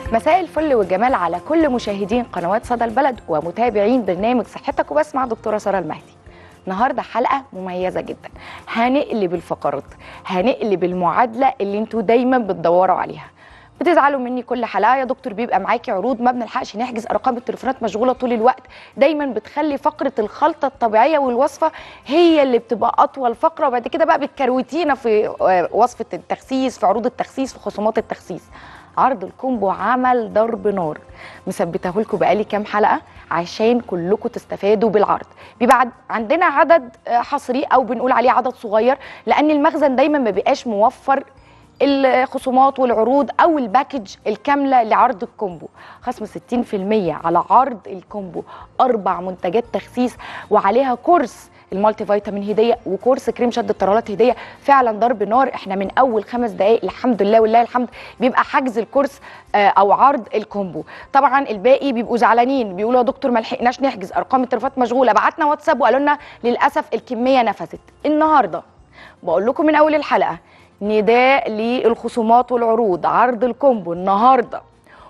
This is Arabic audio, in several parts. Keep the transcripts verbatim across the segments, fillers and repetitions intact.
مساء الفل والجمال على كل مشاهدين قنوات صدى البلد ومتابعين برنامج صحتك وبس مع دكتورة سارة المهدي. النهارده حلقة مميزة جدا، هنقلب الفقرات، هنقلب المعادلة اللي انتوا دايما بتدوروا عليها. بتزعلوا مني كل حلقة يا دكتور بيبقى معاكي عروض ما بنلحقش نحجز، ارقام التليفونات مشغولة طول الوقت، دايما بتخلي فقرة الخلطة الطبيعية والوصفة هي اللي بتبقى اطول فقرة، وبعد كده بقى بتكروتينا في وصفة التخسيس، في عروض التخسيس، في خصومات التخسيس. عرض الكومبو عمل ضرب نار، مثبته لكم بقالي كام حلقه عشان كلكم تستفادوا بالعرض. بيبقى عندنا عدد حصري او بنقول عليه عدد صغير، لان المخزن دايما ما بيبقاش موفر الخصومات والعروض او الباكج الكامله لعرض الكومبو. خصم ستين في المية على عرض الكومبو، اربع منتجات تخسيس وعليها كورس المالتي فيتامين هديه وكورس كريم شد الطرالات هديه. فعلا ضرب نار. احنا من اول خمس دقائق الحمد لله والله الحمد بيبقى حجز الكورس او عرض الكومبو. طبعا الباقي بيبقوا زعلانين، بيقولوا يا دكتور ما لحقناش نحجز، ارقام التليفونات مشغوله، بعتنا واتساب وقالوا لنا للاسف الكميه نفذت. النهارده بقول لكم من اول الحلقه نداء للخصومات والعروض، عرض الكومبو النهارده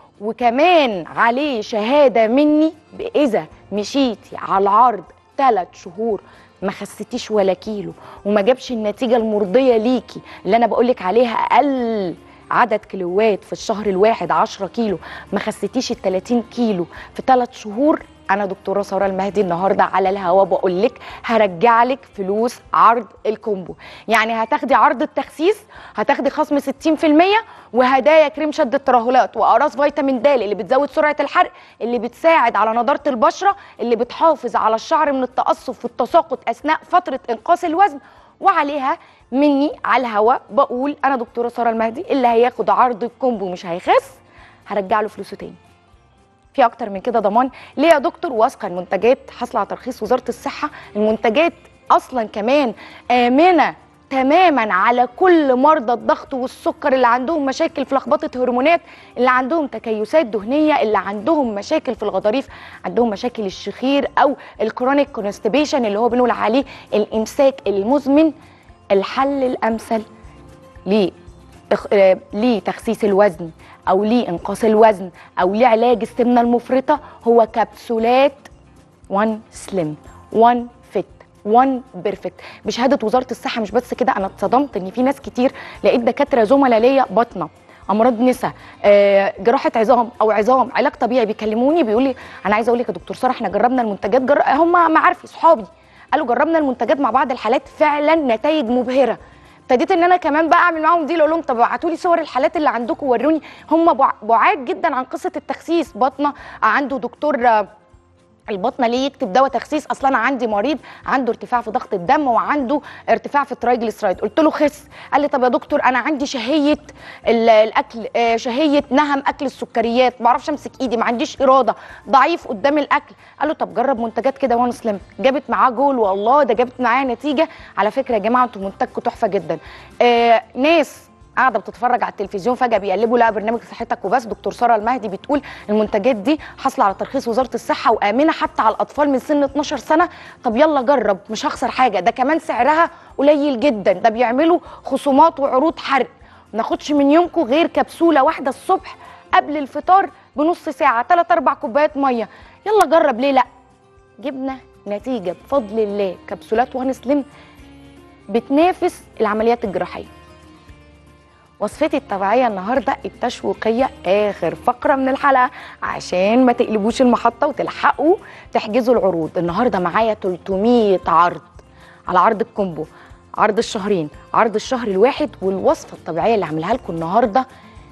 وكمان عليه شهاده مني اذا مشيتي على العرض ثلاث شهور ما خستيش ولا كيلو وما جابش النتيجه المرضيه ليكي اللي انا بقولك عليها، اقل عدد كيلوات في الشهر الواحد عشرة كيلو، ما خستيش ال ثلاثين كيلو في ثلاث شهور، انا دكتوره ساره المهدي النهارده على الهوا بقول لك هرجع لك فلوس عرض الكومبو. يعني هتاخدي عرض التخسيس، هتاخدي خصم ستين في المية وهدايا كريم شد الترهلات واقراص فيتامين د اللي بتزود سرعه الحرق، اللي بتساعد على نضاره البشره، اللي بتحافظ على الشعر من التقصف والتساقط اثناء فتره انقاص الوزن. وعليها مني على الهوا بقول انا دكتوره ساره المهدي اللي هياخد عرض الكومبو مش هيخس هرجع له فلوسه تاني. في اكتر من كده ضمان ليه يا دكتور؟ واثقه المنتجات حاصله على ترخيص وزاره الصحه، المنتجات اصلا كمان امنه تماما على كل مرضى الضغط والسكر اللي عندهم مشاكل في لخبطه هرمونات، اللي عندهم تكيسات دهنيه، اللي عندهم مشاكل في الغضاريف، عندهم مشاكل الشخير او الكرونيك كونستيبيشن اللي هو بنقول عليه الامساك المزمن. الحل الامثل ليه لتخسيس الوزن او لانقاص الوزن او لعلاج السمنه المفرطه هو كبسولات وان سليم وان فيت وان بيرفكت بشهاده وزاره الصحه. مش بس كده، انا اتصدمت ان في ناس كتير لقيت دكاتره زملاء ليا باطنه، امراض نساء، آه، جراحه عظام او عظام، علاج طبيعي بيكلموني بيقول لي انا عايزه اقول لك يا دكتور ساره احنا جربنا المنتجات، جر... هم معارفي صحابي قالوا جربنا المنتجات مع بعض الحالات فعلا نتائج مبهره. ابتديت ان انا كمان بقى اعمل معاهم دي، اقول لهم طب ابعتوا لي صور الحالات اللي عندكم وروني. هم بعاد جدا عن قصه التخسيس. بطنه عنده دكتور البطنه ليه يكتب دواء تخسيس؟ اصلا انا عندي مريض عنده ارتفاع في ضغط الدم وعنده ارتفاع في الترايجليسرايد، قلت له خس، قال لي طب يا دكتور انا عندي شهيه الاكل، شهيه نهم اكل السكريات، ما بعرفش امسك ايدي، ما عنديش اراده، ضعيف قدام الاكل. قال له طب جرب منتجات كده وان سليم، جابت معاه جول والله ده جابت معاه نتيجه. على فكره يا جماعه انتوا منتجكم تحفه جدا. آه ناس قاعده بتتفرج على التلفزيون فجاه بيقلبوا لا برنامج صحتك وبس، دكتور ساره المهدي بتقول المنتجات دي حاصله على ترخيص وزاره الصحه وامنه حتى على الاطفال من سن اتناشر سنه. طب يلا جرب مش هخسر حاجه، ده كمان سعرها قليل جدا، ده بيعملوا خصومات وعروض حرق. ما ناخدش من يومكم غير كبسوله واحده الصبح قبل الفطار بنص ساعه، ثلاث اربع كوبايات ميه، يلا جرب ليه لا. جبنا نتيجه بفضل الله. كبسولات وان سليم بتنافس العمليات الجراحيه. وصفتي الطبيعيه النهارده التشويقيه اخر فقره من الحلقه عشان ما تقلبوش المحطه وتلحقوا تحجزوا العروض. النهارده معايا ثلاثمية عرض على عرض الكومبو، عرض الشهرين، عرض الشهر الواحد، والوصفه الطبيعيه اللي هعملها لكم النهارده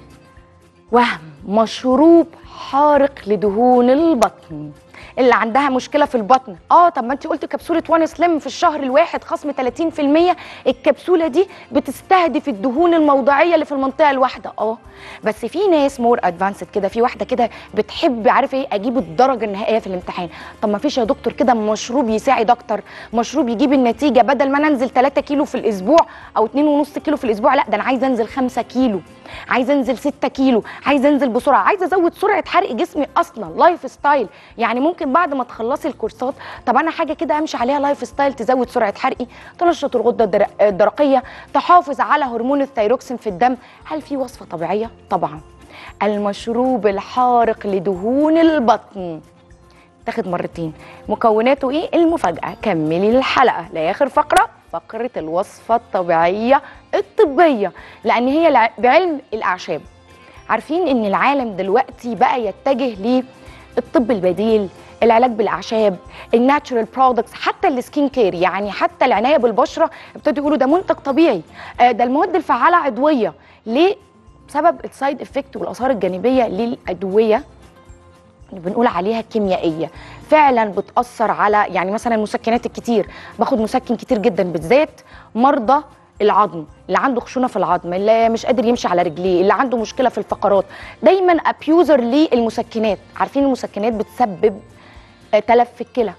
وهم مشروب حارق لدهون البطن. اللي عندها مشكله في البطن، اه طب ما انت قلت كبسوله وان سليم في الشهر الواحد خصم ثلاثين في المية، الكبسوله دي بتستهدف الدهون الموضعيه اللي في المنطقه الواحده. اه بس في ناس مور ادفانسد كده، في واحده كده بتحب عارف ايه اجيب الدرجه النهائيه في الامتحان. طب ما فيش يا دكتور كده مشروب يساعد اكتر، مشروب يجيب النتيجه بدل ما انا انزل ثلاثة كيلو في الاسبوع او اتنين ونص كيلو في الاسبوع، لا ده انا عايزه انزل خمسة كيلو، عايزه انزل ستة كيلو، عايزه انزل بسرعه، عايزه ازود سرعه حرق جسمي اصلا لايف ستايل. يعني ممكن بعد ما تخلصي الكورسات طب انا حاجه كده امشي عليها لايف ستايل تزود سرعه حرقي، تنشط الغده الدرقيه، تحافظ على هرمون الثيروكسين في الدم. هل في وصفه طبيعيه؟ طبعا. المشروب الحارق لدهون البطن. تاخد مرتين. مكوناته ايه؟ المفاجأة. كملي الحلقة لآخر فقرة، فقرة الوصفة الطبيعية الطبية، لأن هي بعلم الأعشاب. عارفين إن العالم دلوقتي بقى يتجه للطب البديل، العلاج بالأعشاب، الناتشورال برودكتس، حتى السكين كير، يعني حتى العناية بالبشرة ابتدوا يقولوا ده منتج طبيعي، ده المواد الفعالة عضوية. ليه؟ بسبب السايد افكت والآثار الجانبية للأدوية اللي بنقول عليها كيميائيه، فعلا بتاثر على، يعني مثلا المسكنات الكتير، باخد مسكن كتير جدا، بالذات مرضى العظم، اللي عنده خشونه في العظم، اللي مش قادر يمشي على رجليه، اللي عنده مشكله في الفقرات، دايما ابيوزر للمسكنات. عارفين المسكنات بتسبب تلف في الكلى،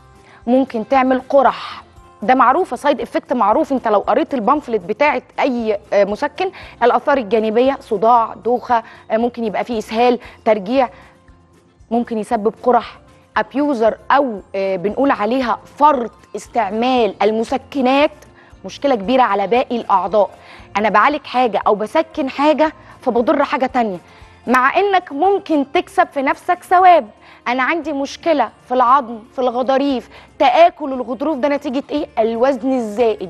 ممكن تعمل قرح، ده معروفه، سايد افكت معروف. انت لو قريت البامفلت بتاعت اي مسكن، الاثار الجانبيه صداع، دوخه، ممكن يبقى فيه اسهال، ترجيع، ممكن يسبب قرح، ابيوزر او بنقول عليها فرط استعمال المسكنات، مشكله كبيره على باقي الاعضاء. انا بعالج حاجه او بسكن حاجه فبضر حاجه تانية، مع انك ممكن تكسب في نفسك ثواب. انا عندي مشكله في العظم، في الغضاريف، تآكل الغضروف، ده نتيجه ايه؟ الوزن الزائد،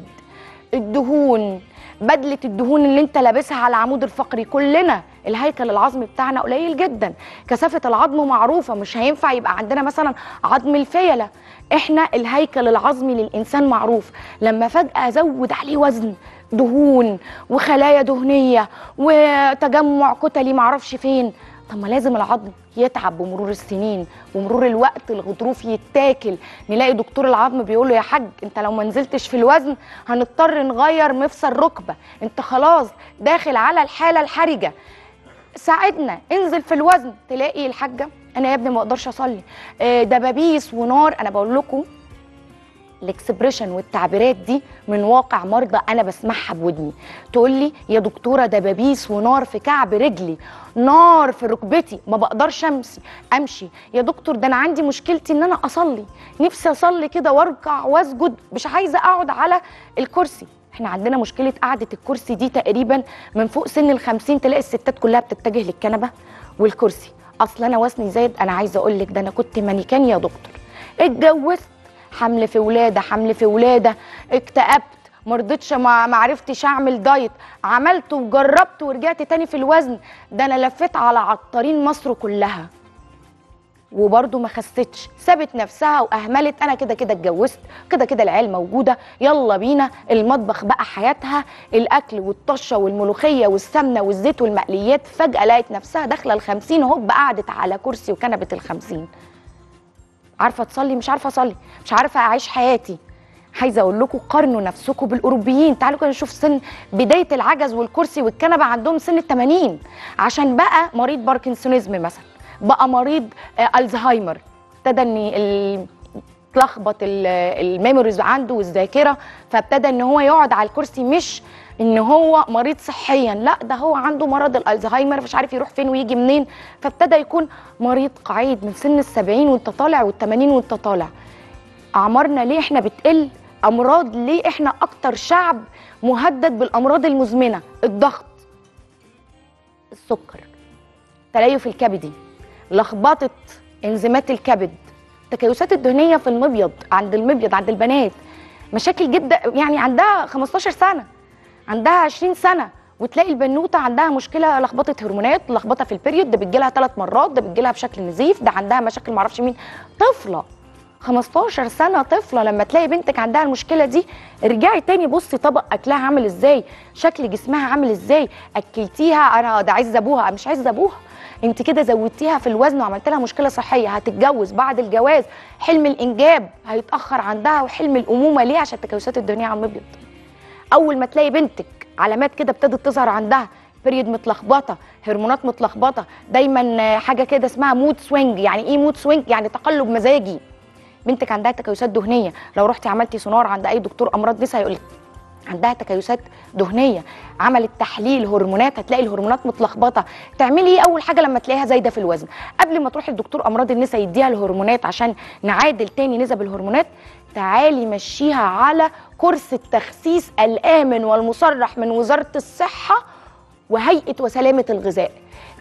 الدهون، بدله الدهون اللي انت لابسها على العمود الفقري. كلنا الهيكل العظمي بتاعنا قليل جدا، كثافه العظم معروفه، مش هينفع يبقى عندنا مثلا عظم الفيله. احنا الهيكل العظمي للانسان معروف، لما فجاه ازود عليه وزن، دهون وخلايا دهنيه وتجمع كتلي معرفش فين، طب ما لازم العظم يتعب بمرور السنين ومرور الوقت، الغضروف يتاكل. نلاقي دكتور العظم بيقول له يا حاج انت لو ما نزلتش في الوزن هنضطر نغير مفصل ركبه، انت خلاص داخل على الحاله الحرجه، ساعدنا انزل في الوزن. تلاقي الحاجه انا يا ابني ما اقدرش اصلي، دبابيس ونار. انا بقول لكم الاكسبريشن والتعبيرات دي من واقع مرضى انا بسمعها بودني، تقول لي يا دكتوره دبابيس ونار في كعب رجلي، نار في ركبتي، ما بقدرش امشي امشي يا دكتور، ده انا عندي مشكلتي ان انا اصلي، نفسي اصلي كده واركع واسجد، مش عايزه اقعد على الكرسي. احنا عندنا مشكله قعده الكرسي دي تقريبا من فوق سن الخمسين، تلاقي الستات كلها بتتجه للكنبه والكرسي. اصل انا وزني زايد، انا عايزه اقول لك ده انا كنت مانيكان يا دكتور، اتجوزت، حمل في ولاده، حمل في ولاده، اكتئبت، ما رضيتش، ما عرفتش اعمل دايت، عملت وجربت ورجعت تاني في الوزن، ده انا لفيت على عطارين مصر كلها وبرضه ما خستش، سابت نفسها واهملت. انا كده كده اتجوزت، كده كده العيال موجوده، يلا بينا المطبخ بقى حياتها، الاكل والطشه والملوخيه والسمنه والزيت والمقليات. فجاه لقيت نفسها داخله الخمسين، هوب قعدت على كرسي وكنبه الخمسين. عارفه تصلي؟ مش عارفه اصلي، مش عارفه اعيش حياتي. عايزه اقول لكم قارنوا نفسكم بالاوروبيين، تعالوا كده نشوف سن بدايه العجز والكرسي والكنبه عندهم سن الثمانين، عشان بقى مريض باركنسونيزم مثلا، بقى مريض الزهايمر، ابتدى ان تلخبط الميموريز عنده والذاكره، فابتدى ان هو يقعد على الكرسي، مش ان هو مريض صحيا، لا ده هو عنده مرض الالزهايمر، مش عارف يروح فين ويجي منين، فابتدى يكون مريض قعيد من سن السبعين وانت طالع والثمانين وانت طالع. اعمارنا ليه احنا بتقل؟ امراض ليه احنا اكتر شعب مهدد بالامراض المزمنه؟ الضغط، السكر، تليف الكبدي، لخبطه انزيمات الكبد، التكيسات الدهنيه في المبيض، عند المبيض عند البنات مشاكل جدا، يعني عندها خمستاشر سنه، عندها عشرين سنه، وتلاقي البنوته عندها مشكله لخبطه هرمونات، لخبطه في البريود، ده بتجيلها ثلاث مرات، ده بتجيلها بشكل نزيف، ده عندها مشاكل معرفش مين. طفله خمستاشر سنه، طفله، لما تلاقي بنتك عندها المشكله دي، ارجعي تاني بصي طبق اكلها عامل ازاي، شكل جسمها عامل ازاي، اكلتيها، انا ده عايزه ابوها، مش عايزه ابوها، انت كده زودتيها في الوزن وعملت لها مشكله صحيه. هتتجوز، بعد الجواز حلم الانجاب هيتاخر عندها، وحلم الامومه ليه؟ عشان التكيسات الدهنيه على المبيض. اول ما تلاقي بنتك علامات كده ابتدت تظهر عندها، بريد متلخبطه، هرمونات متلخبطه، دايما حاجه كده اسمها مود سوينج. يعني ايه مود سوينج؟ يعني تقلب مزاجي. بنتك عندها تكيسات دهنيه، لو رحتي عملتي سونار عند اي دكتور امراض نساء هيقول لك عندها تكيسات دهنيه، عملت تحليل هرمونات هتلاقي الهرمونات متلخبطه. تعملي ايه اول حاجه لما تلاقيها زايده في الوزن؟ قبل ما تروحي لدكتور امراض النساء يديها الهرمونات عشان نعادل تاني نسب الهرمونات، تعالي مشيها على كورس التخسيس الامن والمصرح من وزاره الصحه وهيئه وسلامه الغذاء.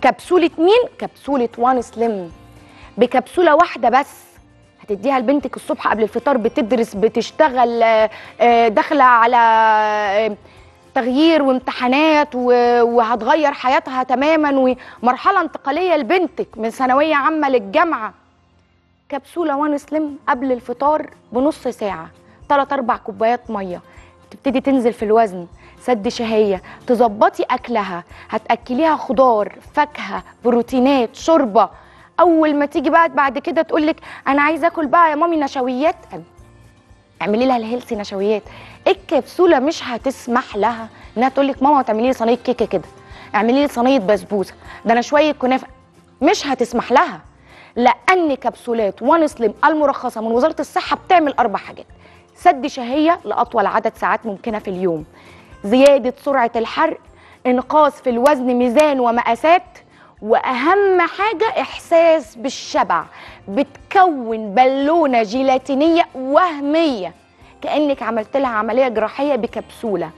كبسوله مين؟ كبسوله وان سليم. بكبسوله واحده بس هتديها لبنتك الصبح قبل الفطار، بتدرس بتشتغل داخله على تغيير وامتحانات وهتغير حياتها تماما ومرحله انتقاليه لبنتك من ثانويه عامه للجامعه. كبسوله وان سليم قبل الفطار بنص ساعه، ثلاث اربع كوبايات ميه، تبتدي تنزل في الوزن، سد شهيه، تظبطي اكلها، هتاكليها خضار، فاكهه، بروتينات، شوربه. اول ما تيجي بقى بعد كده تقول لك انا عايزه اكل بقى يا مامي نشويات، اعملي لها الهيلثي نشويات. الكبسوله مش هتسمح لها انها تقول لك ماما تعملي لي صينيه كيكه كده، اعملي لي صينيه بسبوسه، ده انا شويه كنافه. مش هتسمح لها، لان كبسولات وان سليم المرخصه من وزاره الصحه بتعمل اربع حاجات: سد شهيه لاطول عدد ساعات ممكنه في اليوم، زياده سرعه الحرق، انقاص في الوزن ميزان ومقاسات، واهم حاجه احساس بالشبع. بتكون بالونه جيلاتينيه وهميه كانك عملت لها عمليه جراحيه بكبسوله.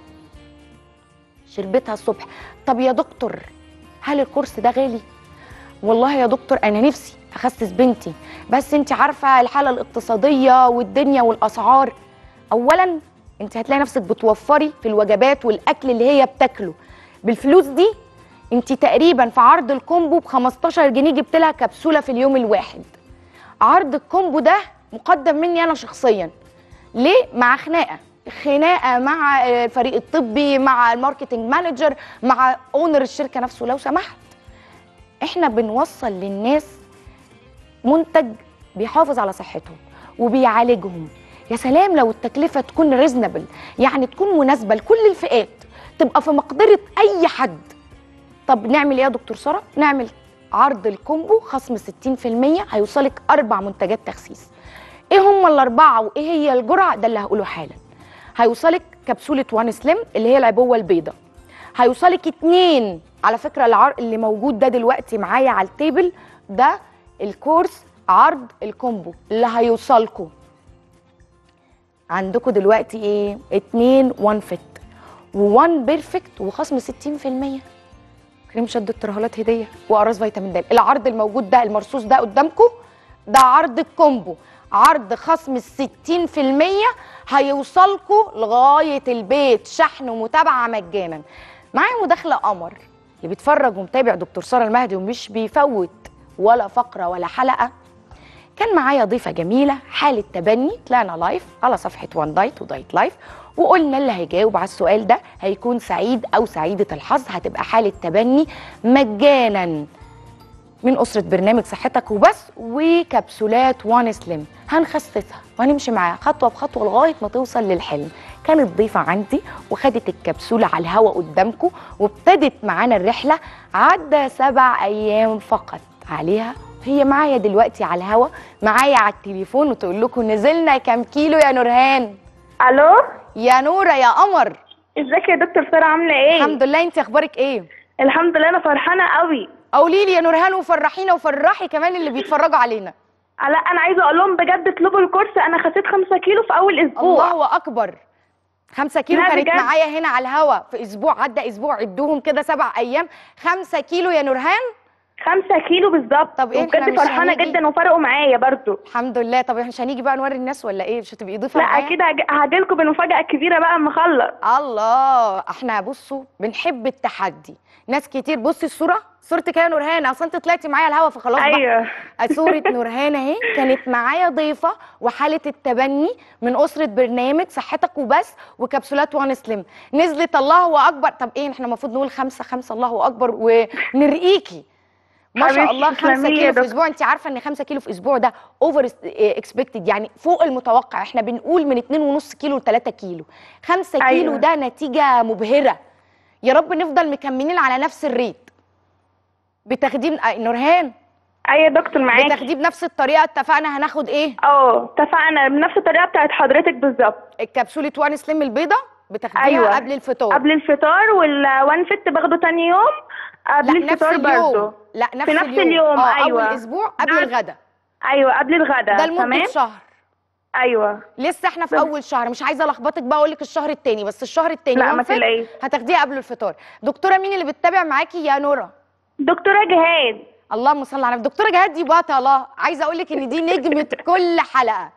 شربتها الصبح. طب يا دكتور هل الكورس ده غالي؟ والله يا دكتور انا نفسي اخسس بنتي، بس انت عارفه الحاله الاقتصاديه والدنيا والاسعار. اولا انت هتلاقي نفسك بتوفري في الوجبات والاكل اللي هي بتاكله. بالفلوس دي انت تقريبا في عرض الكومبو ب خمستاشر جنيه جبت لها كبسوله في اليوم الواحد. عرض الكومبو ده مقدم مني انا شخصيا. ليه؟ مع خناقه خناقه مع الفريق الطبي، مع الماركتنج مانجر، مع اونر الشركه نفسه. لو سمحت احنا بنوصل للناس منتج بيحافظ على صحتهم وبيعالجهم. يا سلام لو التكلفه تكون ريزنبل، يعني تكون مناسبه لكل الفئات، تبقى في مقدره اي حد. طب نعمل ايه يا دكتور ساره؟ نعمل عرض الكومبو خصم ستين في المية، هيوصلك اربع منتجات تخسيس. ايه هم الاربعه وايه هي الجرعه؟ ده اللي هقوله حالا. هيوصلك كبسوله وان سليم اللي هي العبوه البيضاء، هيوصلك اتنين على فكره العرض اللي موجود ده دلوقتي معايا على التيبل ده الكورس عرض الكومبو اللي هيوصلكم عندكم دلوقتي ايه؟ اتنين وان فيت ووان بيرفكت وخصم ستين في المية، كريم شد الترهلات هديه واقراص فيتامين د. العرض الموجود ده المرصوص ده قدامكم ده عرض الكومبو، عرض خصم ستين في المية، هيوصلكم لغايه البيت، شحن ومتابعه مجانا. معايا مداخله قمر اللي بيتفرج ومتابع دكتور ساره المهدي ومش بيفوت ولا فقره ولا حلقه. كان معايا ضيفه جميله حاله تبني، طلعنا لايف على صفحه وان دايت ودايت لايف، وقلنا اللي هيجاوب على السؤال ده هيكون سعيد او سعيده الحظ، هتبقى حاله تبني مجانا من اسره برنامج صحتك وبس وكبسولات وان سليم. هنخسسها وهنمشي معاها خطوه بخطوه لغايه ما توصل للحلم. كانت ضيفه عندي وخدت الكبسوله على الهوا قدامكم وابتدت معانا الرحله. عدى سبع ايام فقط عليها، هي معايا دلوقتي على الهوا، معايا على التليفون، وتقول لكم نزلنا كام كيلو يا نورهان. الو يا نوره يا قمر، ازيك يا دكتور ساره عامله ايه؟ الحمد لله، انت اخبارك ايه؟ الحمد لله انا فرحانه قوي. قولي لي يا نورهان وفرحينا وفرحي كمان اللي بيتفرجوا علينا. لا انا عايزه اقول لهم بجد اطلبوا الكورس، انا خسيت خمسة كيلو في اول اسبوع. الله اكبر، خمسة كيلو كانت بجد معايا هنا على الهوا في اسبوع، عدى اسبوع عدوهم كده سبع ايام. خمسة كيلو يا نورهان؟ خمسة كيلو بالظبط. طب ايه بجد فرحانه جدا وفرقوا معايا برضو الحمد لله. طب احنا مش هنيجي بقى نوري الناس ولا ايه؟ مش هتبقي ضيفه لا معايا؟ اكيد هاجي لكم بمفاجاه كبيره بقى اما اخلص. الله، احنا بصوا بنحب التحدي. ناس كتير، بصي الصوره، صورتك يا نورهان، اصل انت طلعتي معايا الهوا فخلاص بقى. ايوه صوره نورهان اهي، كانت معايا ضيفه وحاله التبني من اسره برنامج صحتك وبس وكبسولات وان سليم. نزلت الله اكبر. طب ايه احنا المفروض نقول خمسه خمسه الله اكبر ونرقيكي ما شاء الله. خمسة كيلو في اسبوع، انت عارفه ان خمسة كيلو في اسبوع ده اوفر اكسبكتد، يعني فوق المتوقع. احنا بنقول من اتنين ونص كيلو ل تلاتة كيلو. خمسة أيوة. كيلو ده نتيجه مبهره. يا رب نفضل مكملين على نفس الريت. بتاخديه نورهان؟ ايوه يا دكتور معاكي. بتاخديه بنفس الطريقه؟ اتفقنا هناخد ايه؟ اه اتفقنا بنفس الطريقه بتاعت حضرتك بالظبط. الكبسوله وان سليم البيضه بتاخديها أيوة. قبل الفطار. قبل الفطار، والوان فيت باخده تاني يوم قبل الفطار برضه. لا نفس في نفس اليوم, اليوم. اه ايوه اول اسبوع قبل الغدا. ايوه قبل الغدا. ده لمده شهر. ايوه لسه احنا في بس. اول شهر، مش عايزه الخبطك بقى اقول لك الشهر الثاني، بس الشهر الثاني لا ما تقلقيش هتاخديها قبل الفطار. دكتوره مين اللي بتتابع معاكي يا نوره؟ دكتوره جهاد. اللهم صل على النبي. دكتوره جهاد دي بطله، عايزه اقول لك ان دي نجمه كل حلقه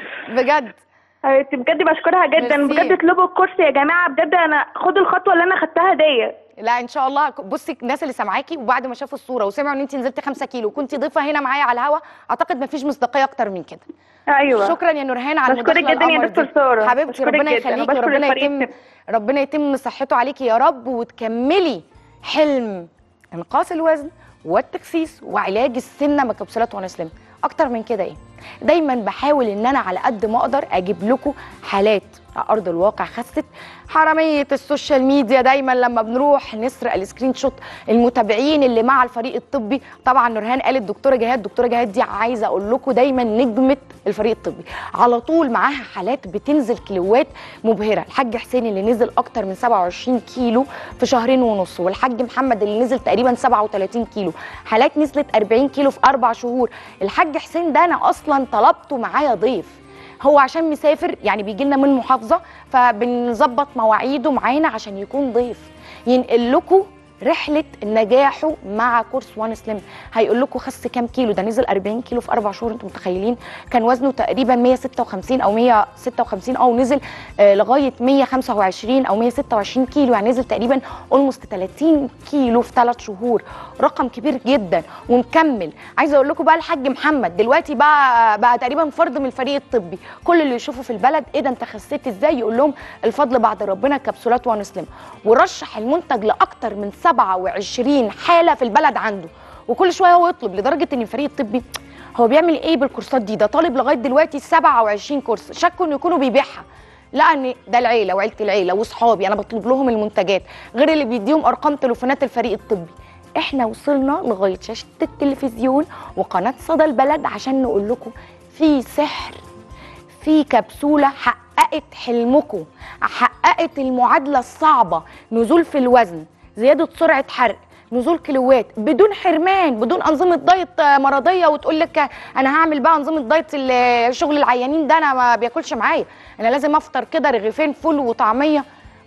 بجد. حبيبتي بجد بشكرها جدا. ميرسي. بجد اطلبوا الكورس يا جماعه، بجد انا خدوا الخطوه اللي انا خدتها ديت. لا ان شاء الله. بصي الناس اللي سامعاكي وبعد ما شافوا الصوره وسمعوا ان انت نزلتي خمسة كيلو وكنتي ضيفه هنا معايا على الهوا، اعتقد ما فيش مصداقيه اكتر من كده. ايوه شكرا يا نورهان على بشكرك المداخله جدا يا القمر دكتور دي. ساره. حبيبتي بشكرك ربنا جدا. يخليكي وبشكر وربنا الفريق. يتم ربنا يتم صحته عليكي يا رب، وتكملي حلم انقاص الوزن والتخسيس وعلاج السمنه من كبسولات وان سليم. اكتر من كده ايه؟ دايما بحاول ان انا على قد ما اقدر اجيب لكم حالات على ارض الواقع خست. حراميه السوشيال ميديا دايما لما بنروح نسرق السكرين شوت المتابعين اللي مع الفريق الطبي. طبعا نورهان قالت دكتوره جهاد، دكتوره جهاد دي عايزه اقول لكم دايما نجمه الفريق الطبي، على طول معاها حالات بتنزل كيلوات مبهره. الحاج حسين اللي نزل اكتر من سبعة وعشرين كيلو في شهرين ونص، والحاج محمد اللي نزل تقريبا سبعة وثلاثين كيلو، حالات نزلت أربعين كيلو في اربع شهور. الحاج حسين ده انا اصلا طلبته معايا ضيف، هو عشان مسافر يعني بيجي لنا من محافظه، فبنظبط مواعيده معانا عشان يكون ضيف ينقل لكم رحله نجاحه مع كورس وان سليم. هيقول لكم خس كام كيلو، ده نزل أربعين كيلو في اربع شهور. انتم متخيلين؟ كان وزنه تقريبا مية وستة وخمسين او مية وستة وخمسين او نزل آه لغايه مية وخمسة وعشرين او مية وستة وعشرين كيلو، يعني نزل تقريبا اولموست ثلاثين كيلو في ثلاث شهور. رقم كبير جدا ومكمل. عايزه اقول لكم بقى الحاج محمد دلوقتي بقى بقى تقريبا فرد من الفريق الطبي. كل اللي يشوفه في البلد ايه ده انت خسيت ازاي، يقول لهم الفضل بعد ربنا كبسولات وان سليم. ورشح المنتج لاكتر من سبعة وعشرين حاله في البلد عنده، وكل شويه هو يطلب، لدرجه ان الفريق الطبي هو بيعمل ايه بالكورسات دي؟ ده طالب لغايه دلوقتي سبعة وعشرين كورس. شكوا انه يكونوا بيبيعها، لا ان ده العيله وعيله العيله واصحابي انا بطلب لهم المنتجات، غير اللي بيديهم ارقام تليفونات الفريق الطبي. احنا وصلنا لغايه شاشه التلفزيون وقناه صدى البلد عشان نقول لكم في سحر، في كبسوله حققت حلمكم، حققت المعادله الصعبه، نزول في الوزن، زياده سرعه حرق، نزول كيلوات بدون حرمان، بدون انظمه دايت مرضيه وتقول لك انا هعمل بقى انظمه دايت شغل العيانين ده انا ما بياكلش معايا، انا لازم افطر كده رغيفين فول وطعميه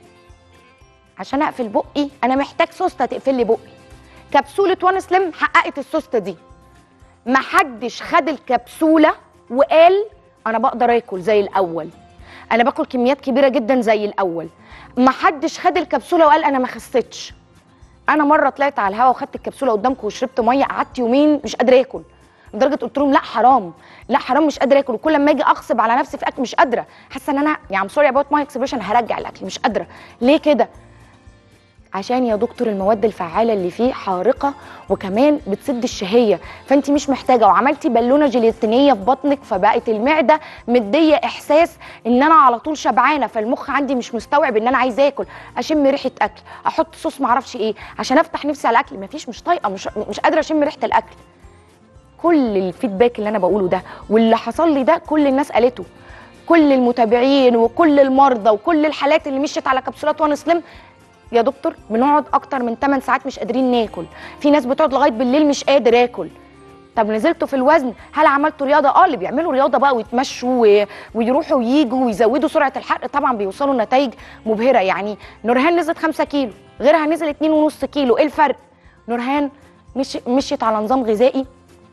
عشان اقفل بقي، انا محتاج سوسته تقفل لي بقي. كبسوله وان سليم حققت السوسته دي. ما حدش خد الكبسوله وقال انا بقدر اكل زي الاول، انا باكل كميات كبيره جدا زي الاول. ما حدش خد الكبسوله وقال انا ما خسيتش. انا مره طلعت على الهوا وخدت الكبسوله قدامكم وشربت ميه، قعدت يومين مش قادره اكل، لدرجه قلت لهم لا حرام لا حرام مش قادره اكل، وكل ما اجي اغصب على نفسي في اكل مش قادره، حاسه ان انا يعني سوري اباوت ماي اكسبريشن هرجع الاكل مش قادره. ليه كده؟ عشان يا دكتور المواد الفعاله اللي فيه حارقه وكمان بتسد الشهيه، فانت مش محتاجه، وعملتي بالونه جيلاتينيه في بطنك فبقت المعده مديه احساس ان انا على طول شبعانه، فالمخ عندي مش مستوعب ان انا عايزه اكل، اشم ريحه اكل، احط صوص معرفش ايه عشان افتح نفسي على الاكل، مفيش، مش طايقه، مش مش قادره اشم ريحه الاكل. كل الفيدباك اللي انا بقوله ده واللي حصل لي ده كل الناس قالته، كل المتابعين وكل المرضى وكل الحالات اللي مشيت على كبسولات وان سليم. يا دكتور بنقعد اكتر من ثمان ساعات مش قادرين ناكل، في ناس بتقعد لغايه بالليل مش قادر اكل. طب نزلتوا في الوزن؟ هل عملتوا رياضه؟ اه اللي بيعملوا رياضه بقى ويتمشوا ويروحوا وييجوا ويزودوا سرعه الحرق طبعا بيوصلوا لنتائج مبهره. يعني نورهان نزلت خمسة كيلو، غيرها نزل اتنين ونص كيلو، ايه الفرق؟ نورهان مش مشيت على نظام غذائي